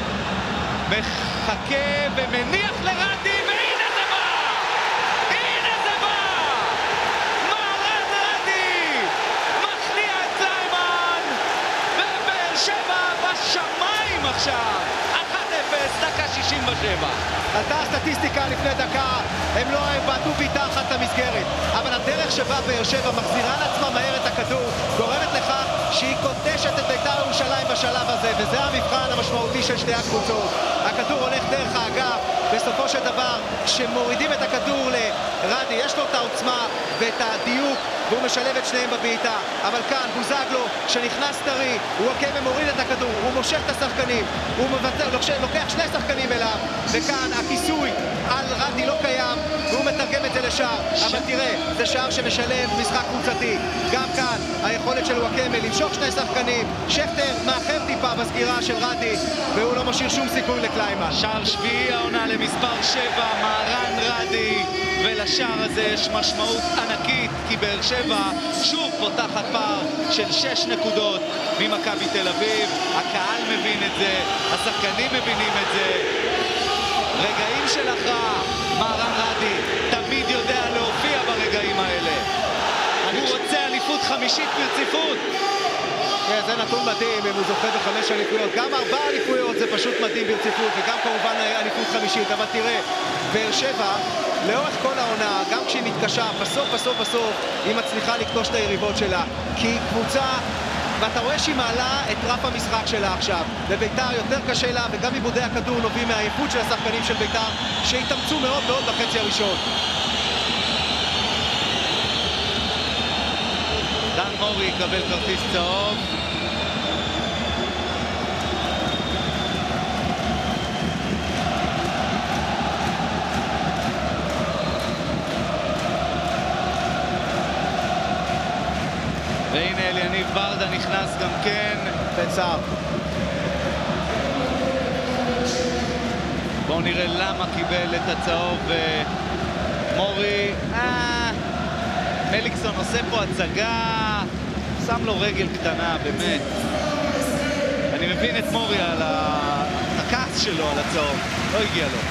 מחכה ומניח לרדי, והנה זה בא! הנה זה בא! מהרן רדי! מכניע את קליימן! ובאר שבע בשמיים עכשיו! אחת אפס, דקה שישים ושבע. עלתה הסטטיסטיקה לפני דקה, הם לא בעטו בעיטה אחת למסגרת, אבל הדרך שבה באר שבע מחזירה לעצמה מהר את הכדור גורמת לכך שהיא קוטשת את בית"ר ירושלים בשלב הזה, וזה המבחן המשמעותי של שתי הקבוצות. הכדור הולך דרך האגף, בסופו של דבר כשמורידים את הכדור לרדי, יש לו את העוצמה ואת הדיוק והוא משלב את שניהם בבעיטה, אבל כאן בוזגלו שנכנס טרי, הוא עקב ומוריד את הכדור, הוא מושך את השחקנים, הוא מבצע, לוקח שני שחקנים אליו, וכאן הכיסוי על רדי לא קיים, והוא מתרגם את זה לשער. אבל תראה, זה שער שמשלב משחק קבוצתי. גם כאן, היכולת של וואקמה למשוך שני שחקנים. שכטר מאחר טיפה בסגירה של רדי, והוא לא משאיר שום סיכוי לקליימן. שער שביעי העונה למספר שבע, מהרן רדי, ולשער הזה יש משמעות ענקית, כי באר שבע שוב פותחת פער של שש נקודות ממכבי תל אביב. הקהל מבין את זה, השחקנים מבינים את זה. רגעים של הכרעה, מהרן רדי תמיד יודע להופיע ברגעים האלה. הוא רוצה אליפות חמישית ברציפות. זה נתון מדהים, אם הוא זוכה בחמש אליפויות. גם ארבע אליפויות זה פשוט מדהים ברציפות, וגם כמובן אליפות חמישית. אבל תראה, באר שבע, לאורך כל העונה, גם כשהיא מתקשה, בסוף בסוף בסוף היא מצליחה לקטוש את היריבות שלה. כי קבוצה, ואתה רואה שהיא מעלה את רף המשחק שלה עכשיו. בביתר יותר קשה לה, וגם עיבודי הכדור נובעים מהעייפות של השחקנים של ביתר, שהתאמצו מאוד מאוד בחצי הראשון. דן מורי יקבל כרטיס צהוב. והנה אליניב ברדה נכנס גם כן. בן סער. בואו נראה למה קיבל את הצהוב מורי. אה, מליקסון עושה פה הצגה, שם לו רגל קטנה, באמת. אני מבין את מורי על הכעס שלו על הצהוב, לא הגיע לו.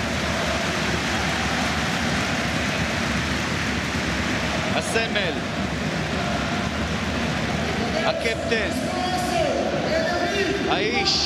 הסמל, הקפטן, האיש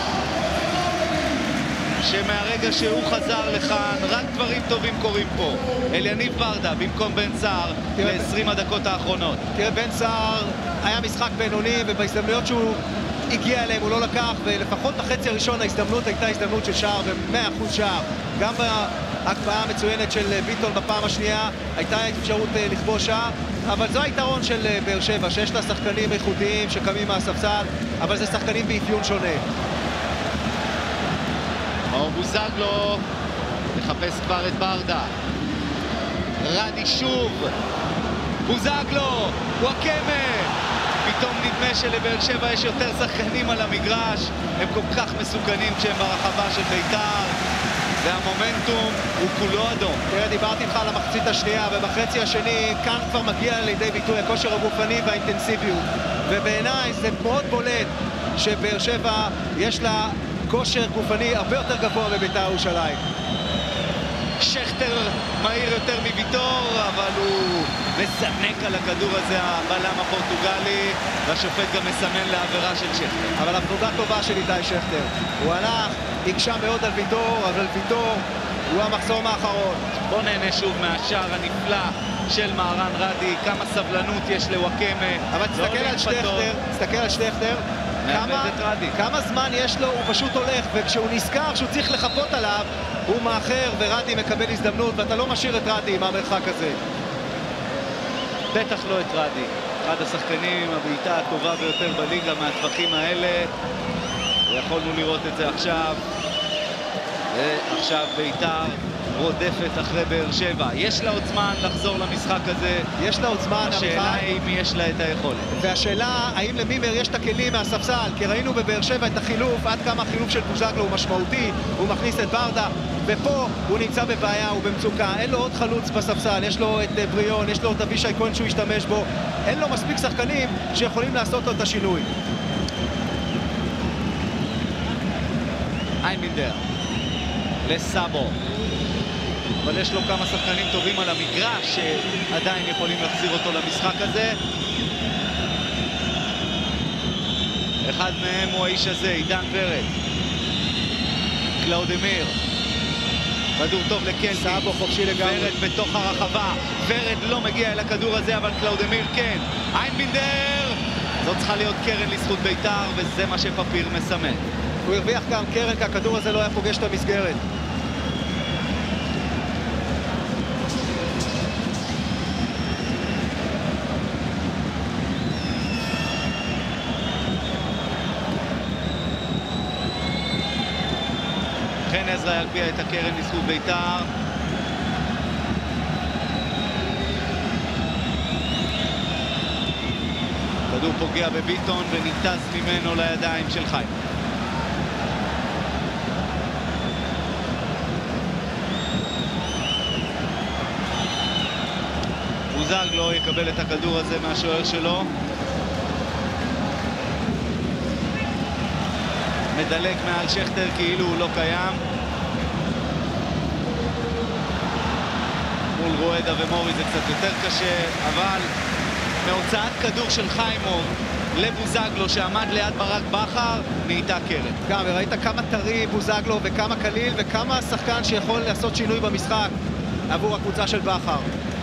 שמהרגע שהוא חזר לכאן רק דברים טובים קורים פה. אליניב ברדה במקום בן סער ל-עשרים הדקות האחרונות. תראה, בן סער היה משחק בינוני, ובהזדמנויות שהוא הגיע אליהם הוא לא לקח, ולפחות בחצי הראשון ההזדמנות הייתה הזדמנות של שער, ב-מאה אחוז שער. גם בהקפאה המצוינת של ביטון בפעם השנייה הייתה אפשרות לכבוש שער, אבל זו היתרון של באר שבע, שיש לה שחקנים איכותיים שקמים מהספסל, אבל זה שחקנים באפיון שונה. מאור בוזגלו מחפש כבר את ברדה. רדי שוב, בוזגלו, וואקמה. פתאום נדמה שלבאר שבע יש יותר שחקנים על המגרש, הם כל כך מסוכנים כשהם ברחבה של ביתר, והמומנטום הוא כולו אדום. תראה, דיברתי איתך על המחצית השנייה, ובחצי השני כאן כבר מגיע לידי ביטוי הכושר הגופני והאינטנסיביות, ובעיניי זה מאוד בולט שבאר שבע יש לה כושר גופני הרבה יותר גבוה בביתר ירושלים. שכטר מהיר יותר מביטור, אבל הוא מסנק על הכדור הזה, הבלם הפורטוגלי, והשופט גם מסמן לעבירה של שכטר. אבל הפרוגה טובה של איתי שכטר. הוא הלך, הקשה מאוד על ויטור, אבל ויטור הוא המחסום האחרון. בוא נהנה שוב מהשער הנפלא של מהרן רדי, כמה סבלנות יש לוואקמה. אבל תסתכל על שכטר, תסתכל על שכטר. כמה, כמה זמן יש לו, הוא פשוט הולך, וכשהוא נזכר שהוא צריך לחפות עליו, הוא מאחר ורדי מקבל הזדמנות, ואתה לא משאיר את רדי עם המרחק הזה. בטח לא את רדי. אחד השחקנים עם הבעיטה הטובה ביותר בליגה מהטווחים האלה. יכולנו לראות את זה עכשיו. ועכשיו ביתר רודפת אחרי באר שבע. יש לה עוד זמן לחזור למשחק הזה. יש לה עוד זמן, השאלה היא אם יש לה את היכולת. והשאלה, האם למימר יש את הכלים מהספסל? כי ראינו בבאר שבע את החילוף, עד כמה החילוף של בוזגלו הוא משמעותי. הוא מכניס את ברדה, ופה הוא נמצא בבעיה, הוא במצוקה. אין לו עוד חלוץ בספסל, יש לו את בריון, יש לו את אבישי כהן שהוא ישתמש בו. אין לו מספיק שחקנים שיכולים לעשות לו את השינוי. איינבינדר לסאבו, אבל יש לו כמה שחקנים טובים על המגרש שעדיין יכולים להחזיר אותו למשחק הזה. אחד מהם הוא האיש הזה, עידן ורד. קלאודמיר, כדור טוב לקלטי, סאבו חופשי לגמרי. ורד בתוך הרחבה, ורד לא מגיע אל הכדור הזה, אבל קלאודמיר כן. איינבינדר, זאת צריכה להיות קרן לזכות ביתר, וזה מה שפפיר מסמן. הוא הרוויח גם קרן, כי הכדור הזה לא היה פוגש את המסגרת. חן עזרא ילביע את הקרן לזכות ביתר. פוגע בביטון וניתז ממנו לידיים של חיים. בוזגלו יקבל את הכדור הזה מהשוער שלו. מדלק מעל שכטר כאילו הוא לא קיים. מול רואדה ומורי זה קצת יותר קשה, אבל מהוצאת כדור של חיימוב לבוזגלו שעמד ליד ברק בכר נהייתה קרן. גם, וראית כמה טרי בוזגלו וכמה קליל וכמה שחקן שיכול לעשות שינוי במשחק עבור הקבוצה של בכר.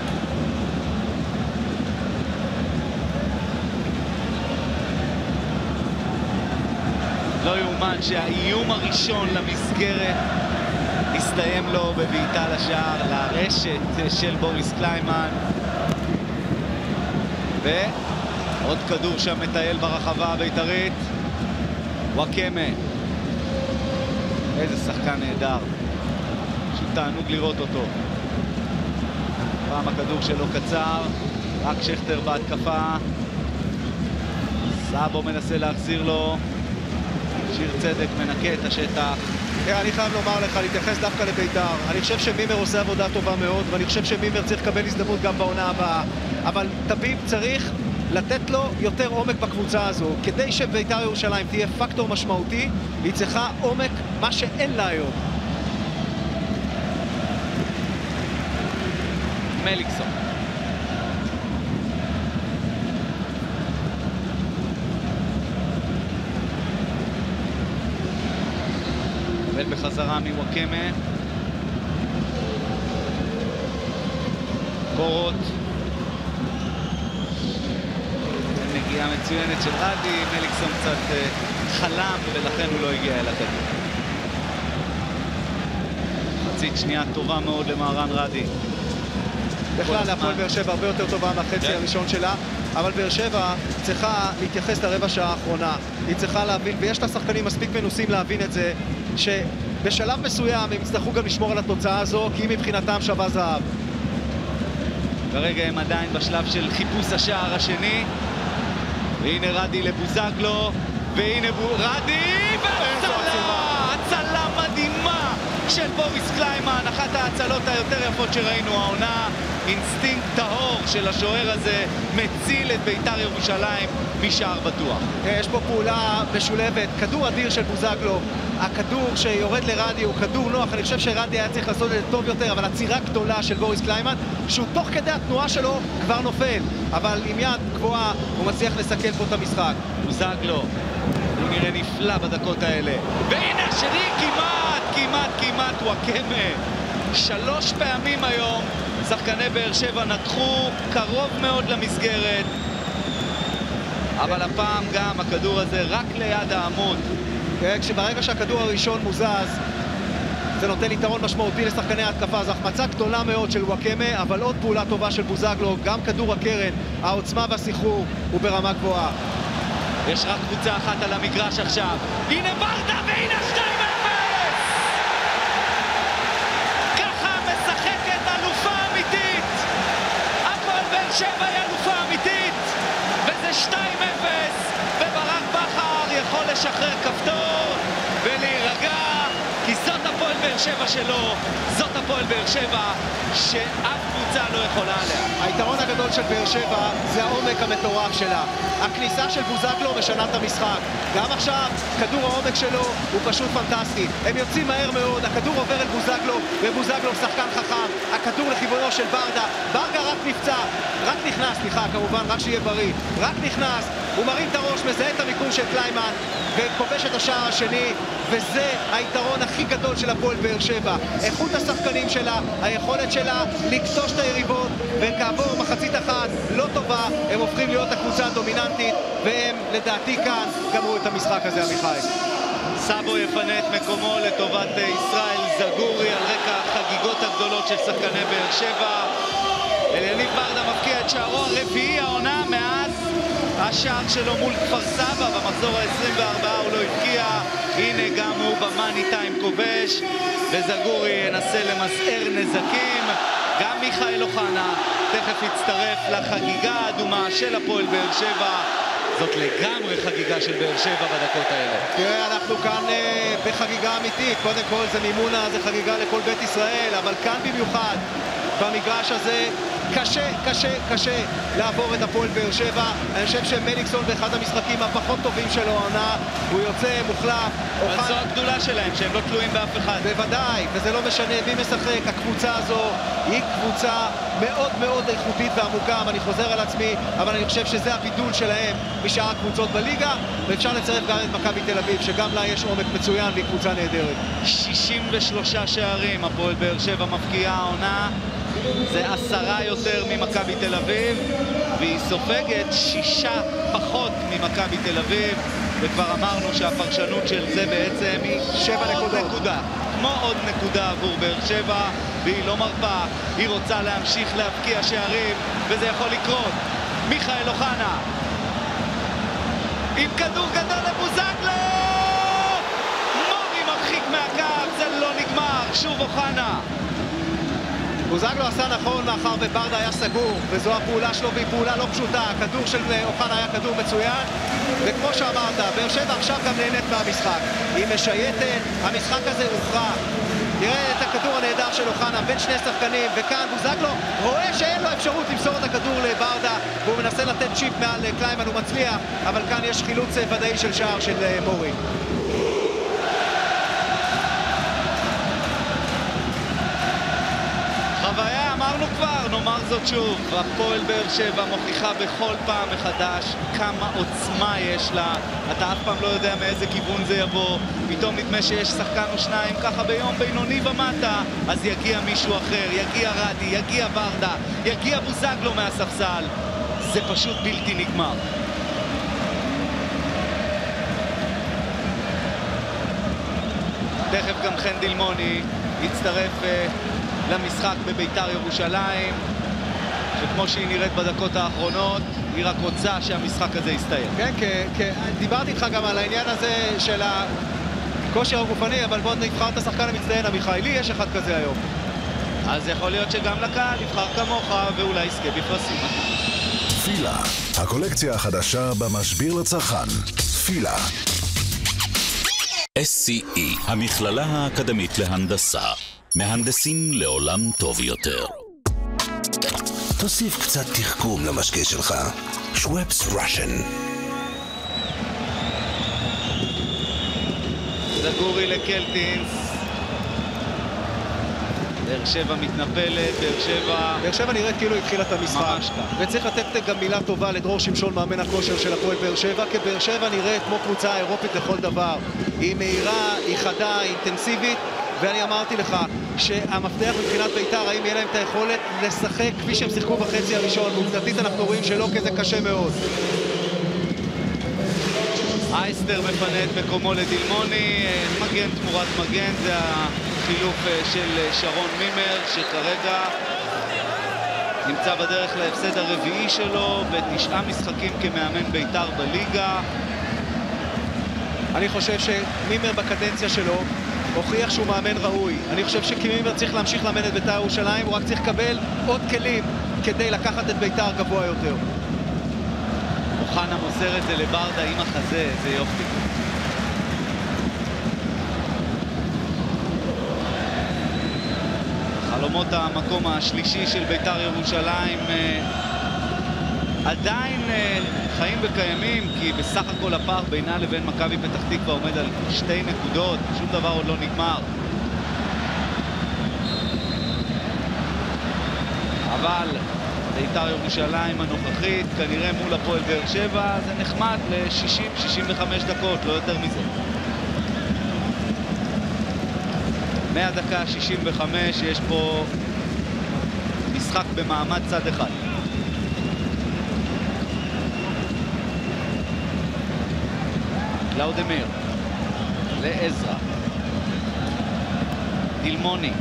לא יאומן שהאיום הראשון למסגרת הסתיים לו בבעיטה לשער, לרשת של בוריס קליימן. ועוד כדור שם מטייל ברחבה הבית"רית. וואקמה. איזה שחקן נהדר. פשוט תענוג לראות אותו. פעם הכדור שלו קצר, רק שכטר בהתקפה. סאבו מנסה להחזיר לו. שיר צדק מנקה את השטח. אני חייב לומר לך, להתייחס דווקא לבית"ר. אני חושב שמימר עושה עבודה טובה מאוד, ואני חושב שמימר צריך לקבל הזדמנות גם בעונה הבאה. אבל טביב צריך לתת לו יותר עומק בקבוצה הזו. כדי שבית"ר ירושלים תהיה פקטור משמעותי, היא צריכה עומק, מה שאין לה היום. מליקסון. בחזרה מוואקמה. קורות. נגיעה מצוינת של רדי, מליקסון קצת חלם ולכן הוא לא הגיע אל הכדור. חצית שנייה טובה מאוד למהרן רדי. בכלל, הפועל באר שבע הרבה יותר טובה מהחצי הראשון שלה, אבל באר שבע צריכה להתייחס לרבע שעה האחרונה. היא צריכה להבין, ויש לה שחקנים מספיק מנוסים להבין את זה, שבשלב מסוים הם יצטרכו גם לשמור על התוצאה הזו, כי היא מבחינתם שווה זהב. כרגע הם עדיין בשלב של חיפוש השער השני. והנה רדי לבוזגלו, והנה רדי, והצלה! הצלה מדהימה של בוריס קליימן, אחת ההצלות היותר יפות שראינו העונה. אינסטינקט טהור של השוער הזה מציל את בית"ר ירושלים משער בטוח. יש פה פעולה משולבת, כדור אדיר של בוזגלו, הכדור שיורד לרדי הוא כדור נוח, אני חושב שרדי היה צריך לעשות את זה טוב יותר, אבל עצירה גדולה של בוריס קליימן, שהוא תוך כדי התנועה שלו כבר נופל, אבל עם יד גבוהה הוא מצליח לסכל פה את המשחק. בוזגלו, הוא נראה נפלא בדקות האלה, והנה השני כמעט, כמעט, כמעט וואקמה. שלוש פעמים היום שחקני באר שבע נתחו קרוב מאוד למסגרת, אבל הפעם גם הכדור הזה רק ליד העמוד. כשברגע שהכדור הראשון מוזז זה נותן יתרון משמעותי לשחקני ההתקפה. זו החמצה גדולה מאוד של וואקמה, אבל עוד פעולה טובה של בוזגלו, גם כדור הקרן, העוצמה והסחרור הוא ברמה גבוהה. יש רק קבוצה אחת על המגרש עכשיו, הנה ברדה והנה שתיים אפס! ככה משחקת אלופה אמיתית. הפועל באר שבע היא אלופה אמיתית, וזה שתיים אפס, וברק בכר יכול לשחרר כפתור ולהירגע, כי זאת הפועל באר שבע שלו, זאת הפועל באר שבע שאף קבוצה לא יכולה עליה. היתרון הגדול של באר שבע זה העומק המטורף שלה. הכניסה של בוזגלו משנה את המשחק. גם עכשיו, כדור העומק שלו הוא פשוט פנטסטי. הם יוצאים מהר מאוד, הכדור עובר אל בוזגלו, ובוזגלו שחקן חכם. הכדור לכיוונו של ברדה. ברדה רק נפצע, רק נכנס, סליחה, כמובן, רק שיהיה בריא. רק נכנס, הוא מרים את הראש, מזהה את המיקום של קליימן, וכובש את השער השני, וזה היתרון הכי גדול של הפועל באר שבע. איכות השחקנים שלה, היכולת שלה לקטוש את היריבות, וכעבור מחצית אחת לא טובה, הם הופכים להיות הקבוצה הדומיננטית, והם לדעתי כאן גמרו את המשחק הזה, עמיחי. סאבו יפנה את מקומו לטובת ישראל זגורי על רקע החגיגות הגדולות של שחקני באר שבע. אליניב ברדה מפקיע את שערו הרביעי העונה מאז השער שלו מול כפר סבא, במחזור ה-עשרים וארבע הוא לא הבקיע. הנה גם הוא במאני טיים כובש, וזגורי ינסה למזער נזקים. גם מיכאל אוחנה תכף יצטרף לחגיגה האדומה של הפועל באר שבע. זאת לגמרי חגיגה של באר שבע בדקות האלה. תראה, אנחנו כאן אה, בחגיגה אמיתית. קודם כל זה מימונה, זה חגיגה לכל בית ישראל, אבל כאן במיוחד, במגרש הזה, קשה, קשה, קשה לעבור את הפועל באר שבע. אני חושב שמליקסון באחד המשחקים הפחות טובים שלו העונה, הוא יוצא מוחלף. אבל זו הגדולה שלהם, שהם לא תלויים באף אחד. בוודאי, וזה לא משנה מי משחק. הקבוצה הזו היא קבוצה מאוד מאוד איכותית ועמוקה, ואני חוזר על עצמי, אבל אני חושב שזה הבידול שלהם משאר הקבוצות בליגה, ואפשר לצרף גם את מכבי תל אביב, שגם לה יש עומק מצוין והיא קבוצה נהדרת. שישים ושלושה שערים הפועל באר שבע מבקיעה העונה, זה עשרה יותר ממכבי תל אביב, והיא סופגת שישה פחות ממכבי תל אביב, וכבר אמרנו שהפרשנות של זה בעצם היא שבע נקודות. נקודה. כמו עוד נקודה עבור באר שבע, והיא לא מרפה, היא רוצה להמשיך להבקיע שערים, וזה יכול לקרות. מיכאל אוחנה עם כדור גדול לבוזגלו, מורי מרחיק מהקו, זה לא נגמר, שוב אוחנה. בוזגלו עשה נכון מאחר וברדה היה סגור, וזו הפעולה שלו והיא פעולה לא פשוטה. הכדור של אוחנה היה כדור מצוין, וכמו שאמרת, באר שבע עכשיו גם נהנית מהמשחק. היא משייטת, המשחק הזה הוכרע. תראה את הכדור הנהדר של אוחנה בין שני שחקנים, וכאן בוזגלו רואה שאין לו אפשרות למסור את הכדור לברדה, והוא מנסה לתת צ'יפ מעל קליימן, הוא מצליח, אבל כאן יש חילוץ ודאי של שער של מורי. חוויה, אמרנו כבר, נאמר זאת שוב, הפועל באר שבע מוכיחה בכל פעם מחדש כמה עוצמה יש לה. אתה אף פעם לא יודע מאיזה כיוון זה יבוא, פתאום נדמה שיש שחקן או שניים ככה ביום בינוני ומטה, אז יגיע מישהו אחר, יגיע רדי, יגיע ברדה, יגיע בוזגלו מהספסל, זה פשוט בלתי נגמר. תכף גם חן דילמוני יצטרף uh, למשחק בביתר ירושלים, שכמו שהיא נראית בדקות האחרונות, היא רק רוצה שהמשחק הזה יסתיים. כן, כי דיברתי איתך גם על העניין הזה של הכושר הגופני, אבל בוא נבחר את השחקן המצטיין עמיחי, לי יש אחד כזה היום. אז יכול להיות שגם לקהל יבחר כמוך ואולי יזכה בפרסים. פילה, הקולקציה החדשה במשביר לצרכן. פילה. אס סי אי, המכללה האקדמית להנדסה. מהנדסים לעולם טוב יותר. תוסיף קצת תחכום למשקה שלך. שוואפס ראשן. זגורי לקלטינס. באר שבע מתנפלת, באר שבע... באר שבע נראית כאילו התחילה את המשחק. ממש כך. וצריך לתת גם מילה טובה לדרור שמשון, מאמן הכושר של הפועל באר שבע, כי באר שבע נראית כמו קבוצה אירופית לכל דבר. היא מהירה, היא חדה, היא אינטנסיבית, ואני אמרתי לך שהמפתח מבחינת ביתר, האם יהיה להם את היכולת לשחק כפי שהם שיחקו בחצי הראשון, ועובדתית אנחנו רואים שלא, כי זה קשה מאוד. אייסטר מפנה את מקומו לדילמוני, מגן תמורת מגן, זה החילוף של שרון מימר, שכרגע נמצא בדרך להפסד הרביעי שלו בתשעה משחקים כמאמן ביתר בליגה. אני חושב שמימר בקדנציה שלו הוכיח שהוא מאמן ראוי. אני חושב שמימר צריך להמשיך לאמן את ביתר ירושלים, הוא רק צריך לקבל עוד כלים כדי לקחת את ביתר גבוה יותר. אוחנה מוסר את זה לברדה עם החזה, זה יופי. חלומות המקום השלישי של ביתר ירושלים אה, עדיין אה, חיים וקיימים, כי בסך הכל הפער בינה לבין מכבי פתח תקווה עומד על שתי נקודות, שום דבר עוד לא נגמר. אבל ביתר ירושלים הנוכחית, כנראה מול הפועל באר שבע, זה נחמד ל-שישים שישים וחמש דקות, לא יותר מזה. מהדקה שישים וחמש יש פה משחק במעמד צד אחד. קלאודמיר לעזרא, דילמוני,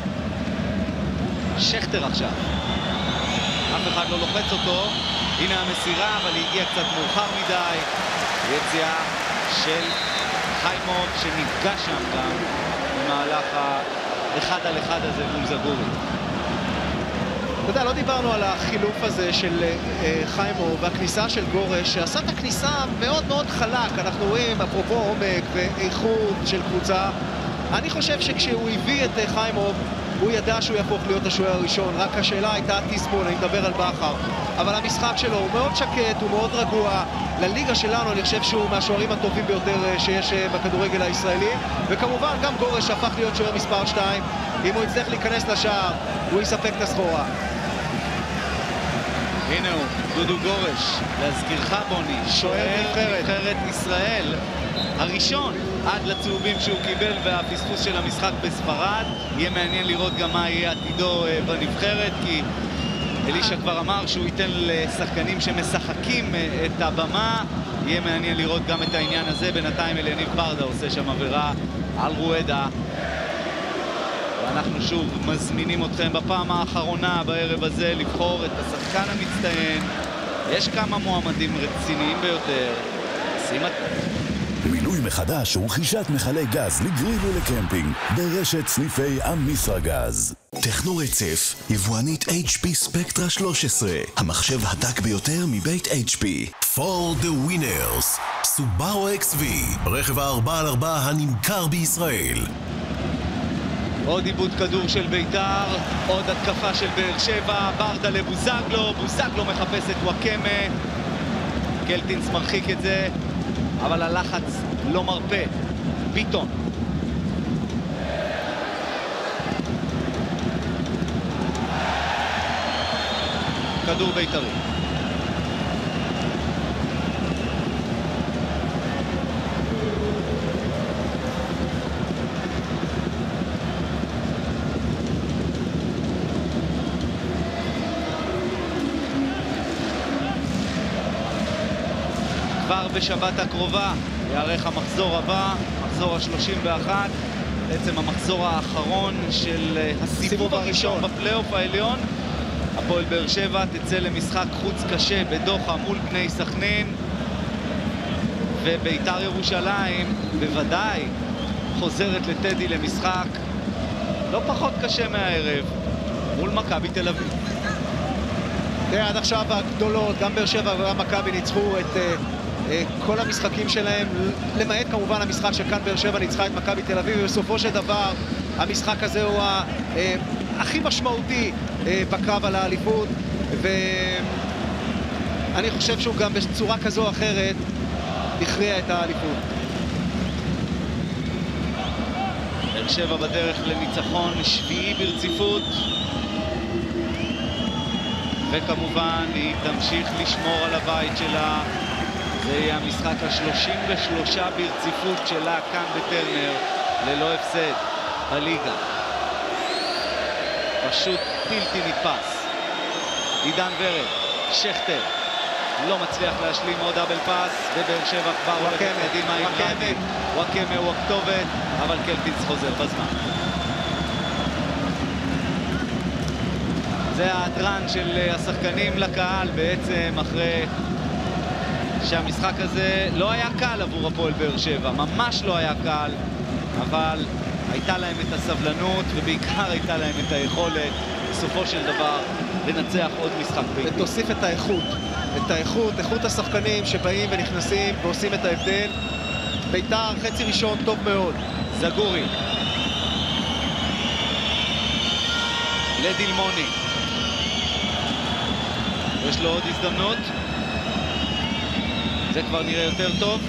שכטר עכשיו, אף אחד לא לוחץ אותו, הנה המסירה, אבל היא הגיעה קצת מאוחר מדי. יציאה של חיימוב שנפגע שם גם במהלך האחד על אחד הזה מול זגורי. אתה יודע, לא דיברנו על החילוף הזה של אה, חיימו והכניסה של גורש, שעשה את הכניסה מאוד מאוד חלק. אנחנו רואים, אפרופו עומק ואיכות של קבוצה, אני חושב שכשהוא הביא את אה, חיימו, הוא ידע שהוא יהפוך להיות השוער הראשון, רק השאלה הייתה תזמון, אני מדבר על בכר. אבל המשחק שלו הוא מאוד שקט, הוא מאוד רגוע. לליגה שלנו אני חושב שהוא מהשוערים הטובים ביותר שיש בכדורגל הישראלי. וכמובן גם גורש הפך להיות שוער מספר שתיים. אם הוא יצטרך להיכנס לשער, הוא יספק את הסחורה. הנה הוא, דודו גורש, להזכירך בוני, שוער נבחרת ישראל, הראשון עד לצהובים שהוא קיבל והפספוס של המשחק בספרד. יהיה מעניין לראות גם מה יהיה עתידו בנבחרת, כי אלישה כבר אמר שהוא ייתן לשחקנים שמשחקים את הבמה. יהיה מעניין לראות גם את העניין הזה. בינתיים אליניב ברדה עושה שם עבירה על רואדה. ואנחנו שוב מזמינים אתכם בפעם האחרונה בערב הזה לבחור את השחקן המצטיין. יש כמה מועמדים רציניים ביותר. שימת מילוי מחדש ורכישת מכלי גז לגריל ולקמפינג ברשת סניפי אמישרגז. טכנו רצף, יבואנית אייץ' פי ספקטרה שלוש עשרה, המחשב הדק ביותר מבית אייץ' פי. For the winners, סובארו אקס וי, רכב הארבע על ארבע הנמכר בישראל. עוד איבוד כדור של ביתר, עוד התקפה של באר שבע, ברדה לבוזגלו, בוזגלו מחפש את וואקמה, קלטינס מרחיק את זה, אבל הלחץ לא מרפא. ביטון. כדור בית"רי. כבר בשבת הקרובה יערך המחזור הבא, מחזור ה-שלושים ואחת, בעצם המחזור האחרון של הסיבוב הראשון בפלייאוף העליון. הפועל באר שבע תצא למשחק חוץ קשה בדוחה מול בני סכנין, וביתר ירושלים בוודאי חוזרת לטדי למשחק לא פחות קשה מהערב מול מכבי תל אביב. עד עכשיו הגדולות, גם באר שבע וגם מכבי ניצחו את כל המשחקים שלהם, למעט כמובן המשחק שכאן באר שבע ניצחה את מכבי תל אביב, ובסופו של דבר המשחק הזה הוא הכי משמעותי בקרב על האליפות, ואני חושב שהוא גם בצורה כזו או אחרת הכריע את האליפות. באר שבע בדרך לניצחון שביעי ברציפות, וכמובן היא תמשיך לשמור על הבית שלה. זה יהיה המשחק ה-שלושים ושלוש ברציפות שלה כאן בטרנר, ללא הפסד בליגה. פשוט בלתי נתפס. עידן ורד, שכטר, לא מצליח להשלים עוד דאבל פאס, ובאר שבע כבר הולכת קדימה עם רדי. וואקמה הוא הכתובת, אבל קלטינס חוזר בזמן. זה ההדרן של השחקנים לקהל בעצם, אחרי שהמשחק הזה לא היה קל עבור הפועל באר שבע, ממש לא היה קל, אבל הייתה להם את הסבלנות ובעיקר הייתה להם את היכולת בסופו של דבר לנצח עוד משחק ביתי. ותוסיף את האיכות, את האיכות, איכות השחקנים שבאים ונכנסים ועושים את ההבדל. ביתר חצי ראשון טוב מאוד. זגורי לדילמוני, יש לו עוד הזדמנות, זה כבר נראה יותר טוב,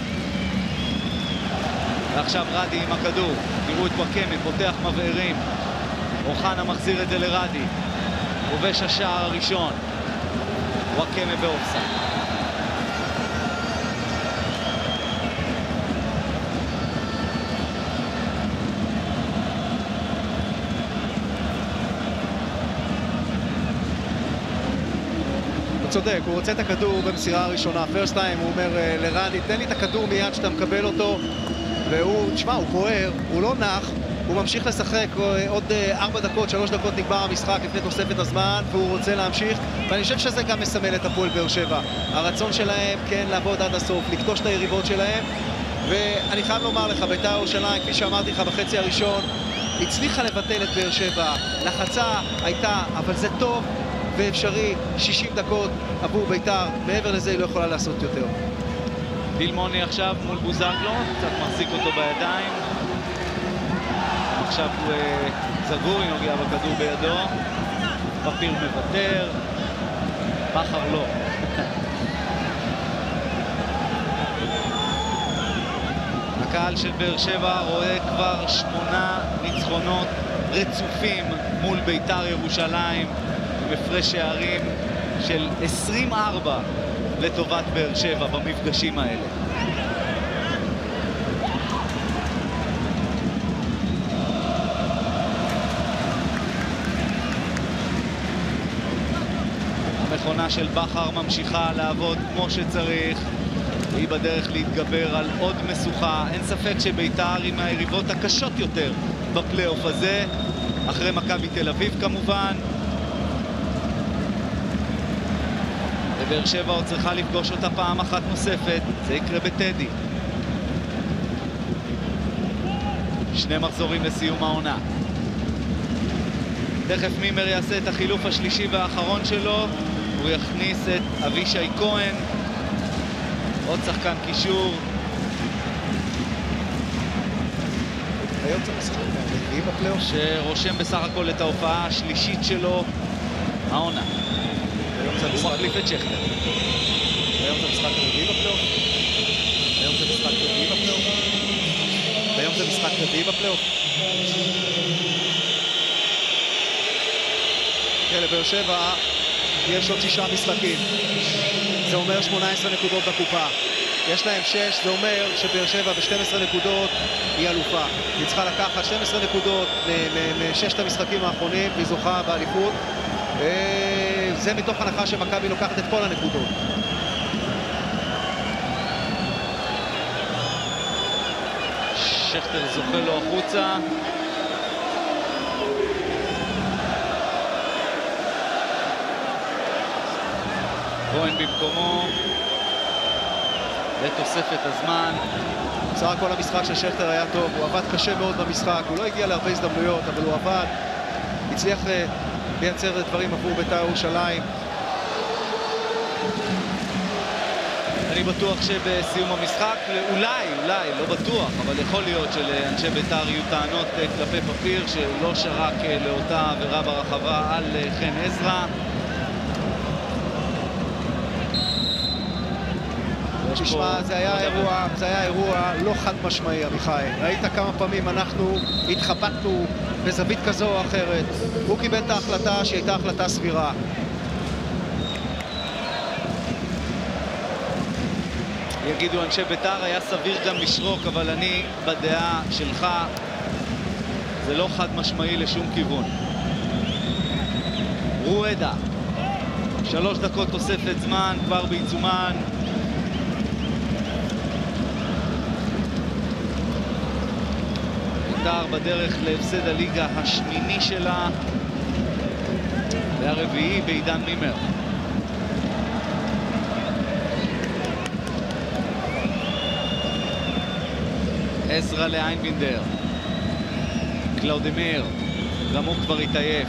ועכשיו רדי עם הכדור. תראו את וואקמה פותח מבערים, אוחנה מחזיר את זה לרדי, כובש השער הראשון. וואקמה באופסייד. צודק, הוא רוצה את הכדור במסירה הראשונה, פרסט טיים, הוא אומר לרדי, תן לי את הכדור מיד שאתה מקבל אותו, והוא, תשמע, הוא פוער, הוא לא נח, הוא ממשיך לשחק עוד ארבע דקות, שלוש דקות נגמר המשחק לפני תוספת הזמן, והוא רוצה להמשיך, ואני חושב שזה גם מסמל את הפועל באר שבע. הרצון שלהם, כן, לעבוד עד הסוף, לקטוש את היריבות שלהם, ואני חייב לומר לך, בית"ר ירושלים, כפי שאמרתי לך בחצי הראשון, הצליחה לבטל את באר שבע, לחצה הייתה, אבל זה טוב, ואפשרי, שישים דקות עבור בית"ר, מעבר לזה היא לא יכולה לעשות יותר. דילמוני עכשיו מול בוזגלו, קצת מחזיק אותו בידיים. עכשיו הוא זגורי נוגע בכדור בידו. פפיר מוותר. בכר לא. הקהל של באר שבע רואה כבר שמונה ניצחונות רצופים מול בית"ר ירושלים, עם הפרש שערים של עשרים וארבע לטובת באר שבע במפגשים האלה. המכונה של בכר ממשיכה לעבוד כמו שצריך, והיא בדרך להתגבר על עוד משוכה. אין ספק שבית"ר עם היריבות הקשות יותר בפלייאוף הזה, אחרי מכבי תל אביב כמובן. ובאר שבע עוד צריכה לפגוש אותה פעם אחת נוספת, זה יקרה בטדי. שני מחזורים לסיום העונה. תכף מימר יעשה את החילוף השלישי והאחרון שלו, הוא יכניס את אבישי כהן, עוד שחקן קישור. היום זה משחק הרביעי בפלייאוף, שרושם בסך הכל את ההופעה השלישית שלו העונה. הוא מחליף את שכטר. היום זה משחק רביעי בפלייאוף. היום זה משחק רביעי בפלייאוף. היום זה משחק רביעי בפלייאוף. כן, לבאר שבע יש עוד שישה משחקים. זה אומר שמונה עשרה נקודות בקופה. יש להם שש, זה אומר שבאר שבע ב-שתים עשרה נקודות היא אלופה. היא צריכה לקחת שתים עשרה נקודות מששת המשחקים האחרונים, והיא זוכה באליפות. זה מתוך הנחה שמכבי לוקחת את כל הנקודות. שכטר זוכה לו החוצה. כהן במקומו לתוספת הזמן. בסך הכל המשחק של שכטר היה טוב, הוא עבד קשה מאוד במשחק, הוא לא הגיע להרבה הזדמנויות, אבל הוא עבד, הצליח לייצר דברים עבור בית"ר ירושלים. אני בטוח שבסיום המשחק, אולי, אולי, לא בטוח, אבל יכול להיות שלאנשי בית"ר יהיו טענות כלפי פפיר שהוא לא שרק לאותה עבירה ברחבה על חן עזרא. תשמע, זה היה אירוע, זה היה אירוע לא חד משמעי, עמיחי. ראית כמה פעמים אנחנו התחבטנו בזווית כזו או אחרת. הוא קיבל את ההחלטה שהייתה החלטה סבירה. יגידו אנשי בית"ר, היה סביר גם לשרוק, אבל אני בדעה שלך זה לא חד משמעי לשום כיוון. רואדה, שלוש דקות תוספת זמן, כבר בעיצומן. בית"ר בדרך להפסד הליגה השמיני שלה והרביעי בעידן מימר. עזרא לאיינבינדר. קלאודמיר, גם הוא כבר התעייף.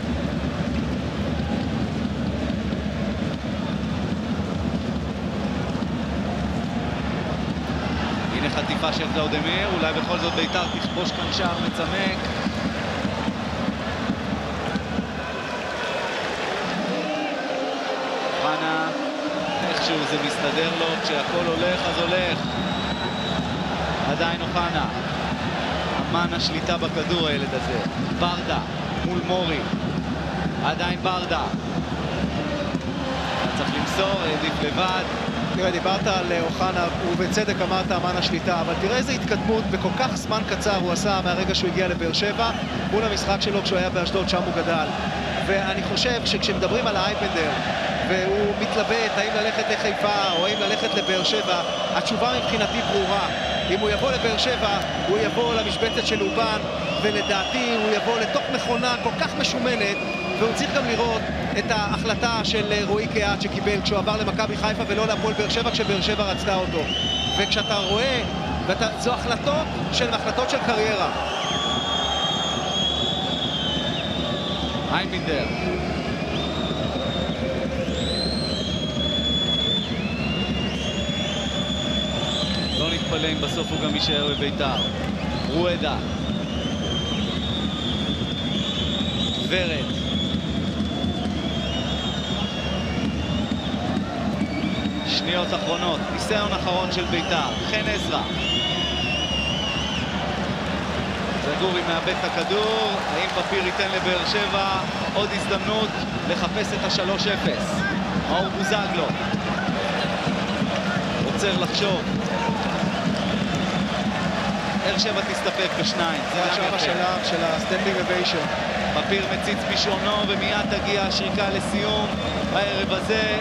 הנה חטיפה של קלאודמיר, אולי בכל זאת בית"ר תכבוש כאן שער מצמק. חנה, איכשהו זה מסתדר לו, כשהכל הולך אז הולך. עדיין אוחנה, אמן השליטה בכדור הילד הזה. ברדה מול מורי, עדיין ברדה, צריך למסור, העדיף לבד. תראה, דיברת על אוחנה, ובצדק אמרת אמן השליטה, אבל תראה איזה התקדמות בכל כך זמן קצר הוא עשה מהרגע שהוא הגיע לבאר שבע מול המשחק שלו כשהוא היה באשדוד, שם הוא גדל. ואני חושב שכשמדברים על האייבנדר והוא מתלבט האם ללכת לחיפה או האם ללכת לבאר שבע, התשובה מבחינתי ברורה. אם הוא יבוא לבאר שבע, הוא יבוא למשבצת של אובן, ולדעתי הוא יבוא לתוך מכונה כל כך משומנת, והוא צריך גם לראות את ההחלטה של רועי קהת שקיבל כשהוא עבר למכבי חיפה ולא להפועל באר שבע כשבאר שבע רצתה אותו. וכשאתה רואה, ואתה, זו החלטות של החלטות של קריירה. איינבינדר. עולה אם בסוף הוא גם יישאר בביתר. רואדה. ורד. שניות אחרונות, ניסיון אחרון של ביתר. חן עזרא. זגורי מאבד את הכדור, האם פפיר ייתן לבאר שבע עוד הזדמנות לחפש את ה-שלוש אפס. מאור בוזגלו עוצר לחשוב. באר שבע תסתפק בשניים. זה עכשיו השלב של הסטנדינג אביישן. פפיר מציץ בישונו ומיד תגיע השריקה לסיום בערב הזה.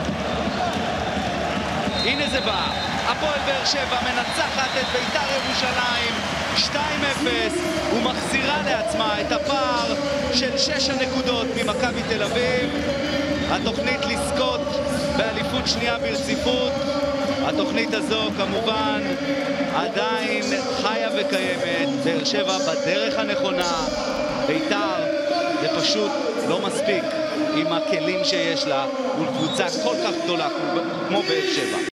הנה זה בא, הפועל באר שבע מנצחת את ביתר ירושלים שתיים אפס ומחזירה לעצמה את הפער של שש הנקודות ממכבי תל אביב. התוכנית לזכות באליפות שנייה ברציפות. התוכנית הזו כמובן עדיין חיה וקיימת. באר שבע בדרך הנכונה. ביתר זה פשוט לא מספיק עם הכלים שיש לה מול קבוצה כל כך גדולה כמו באר שבע.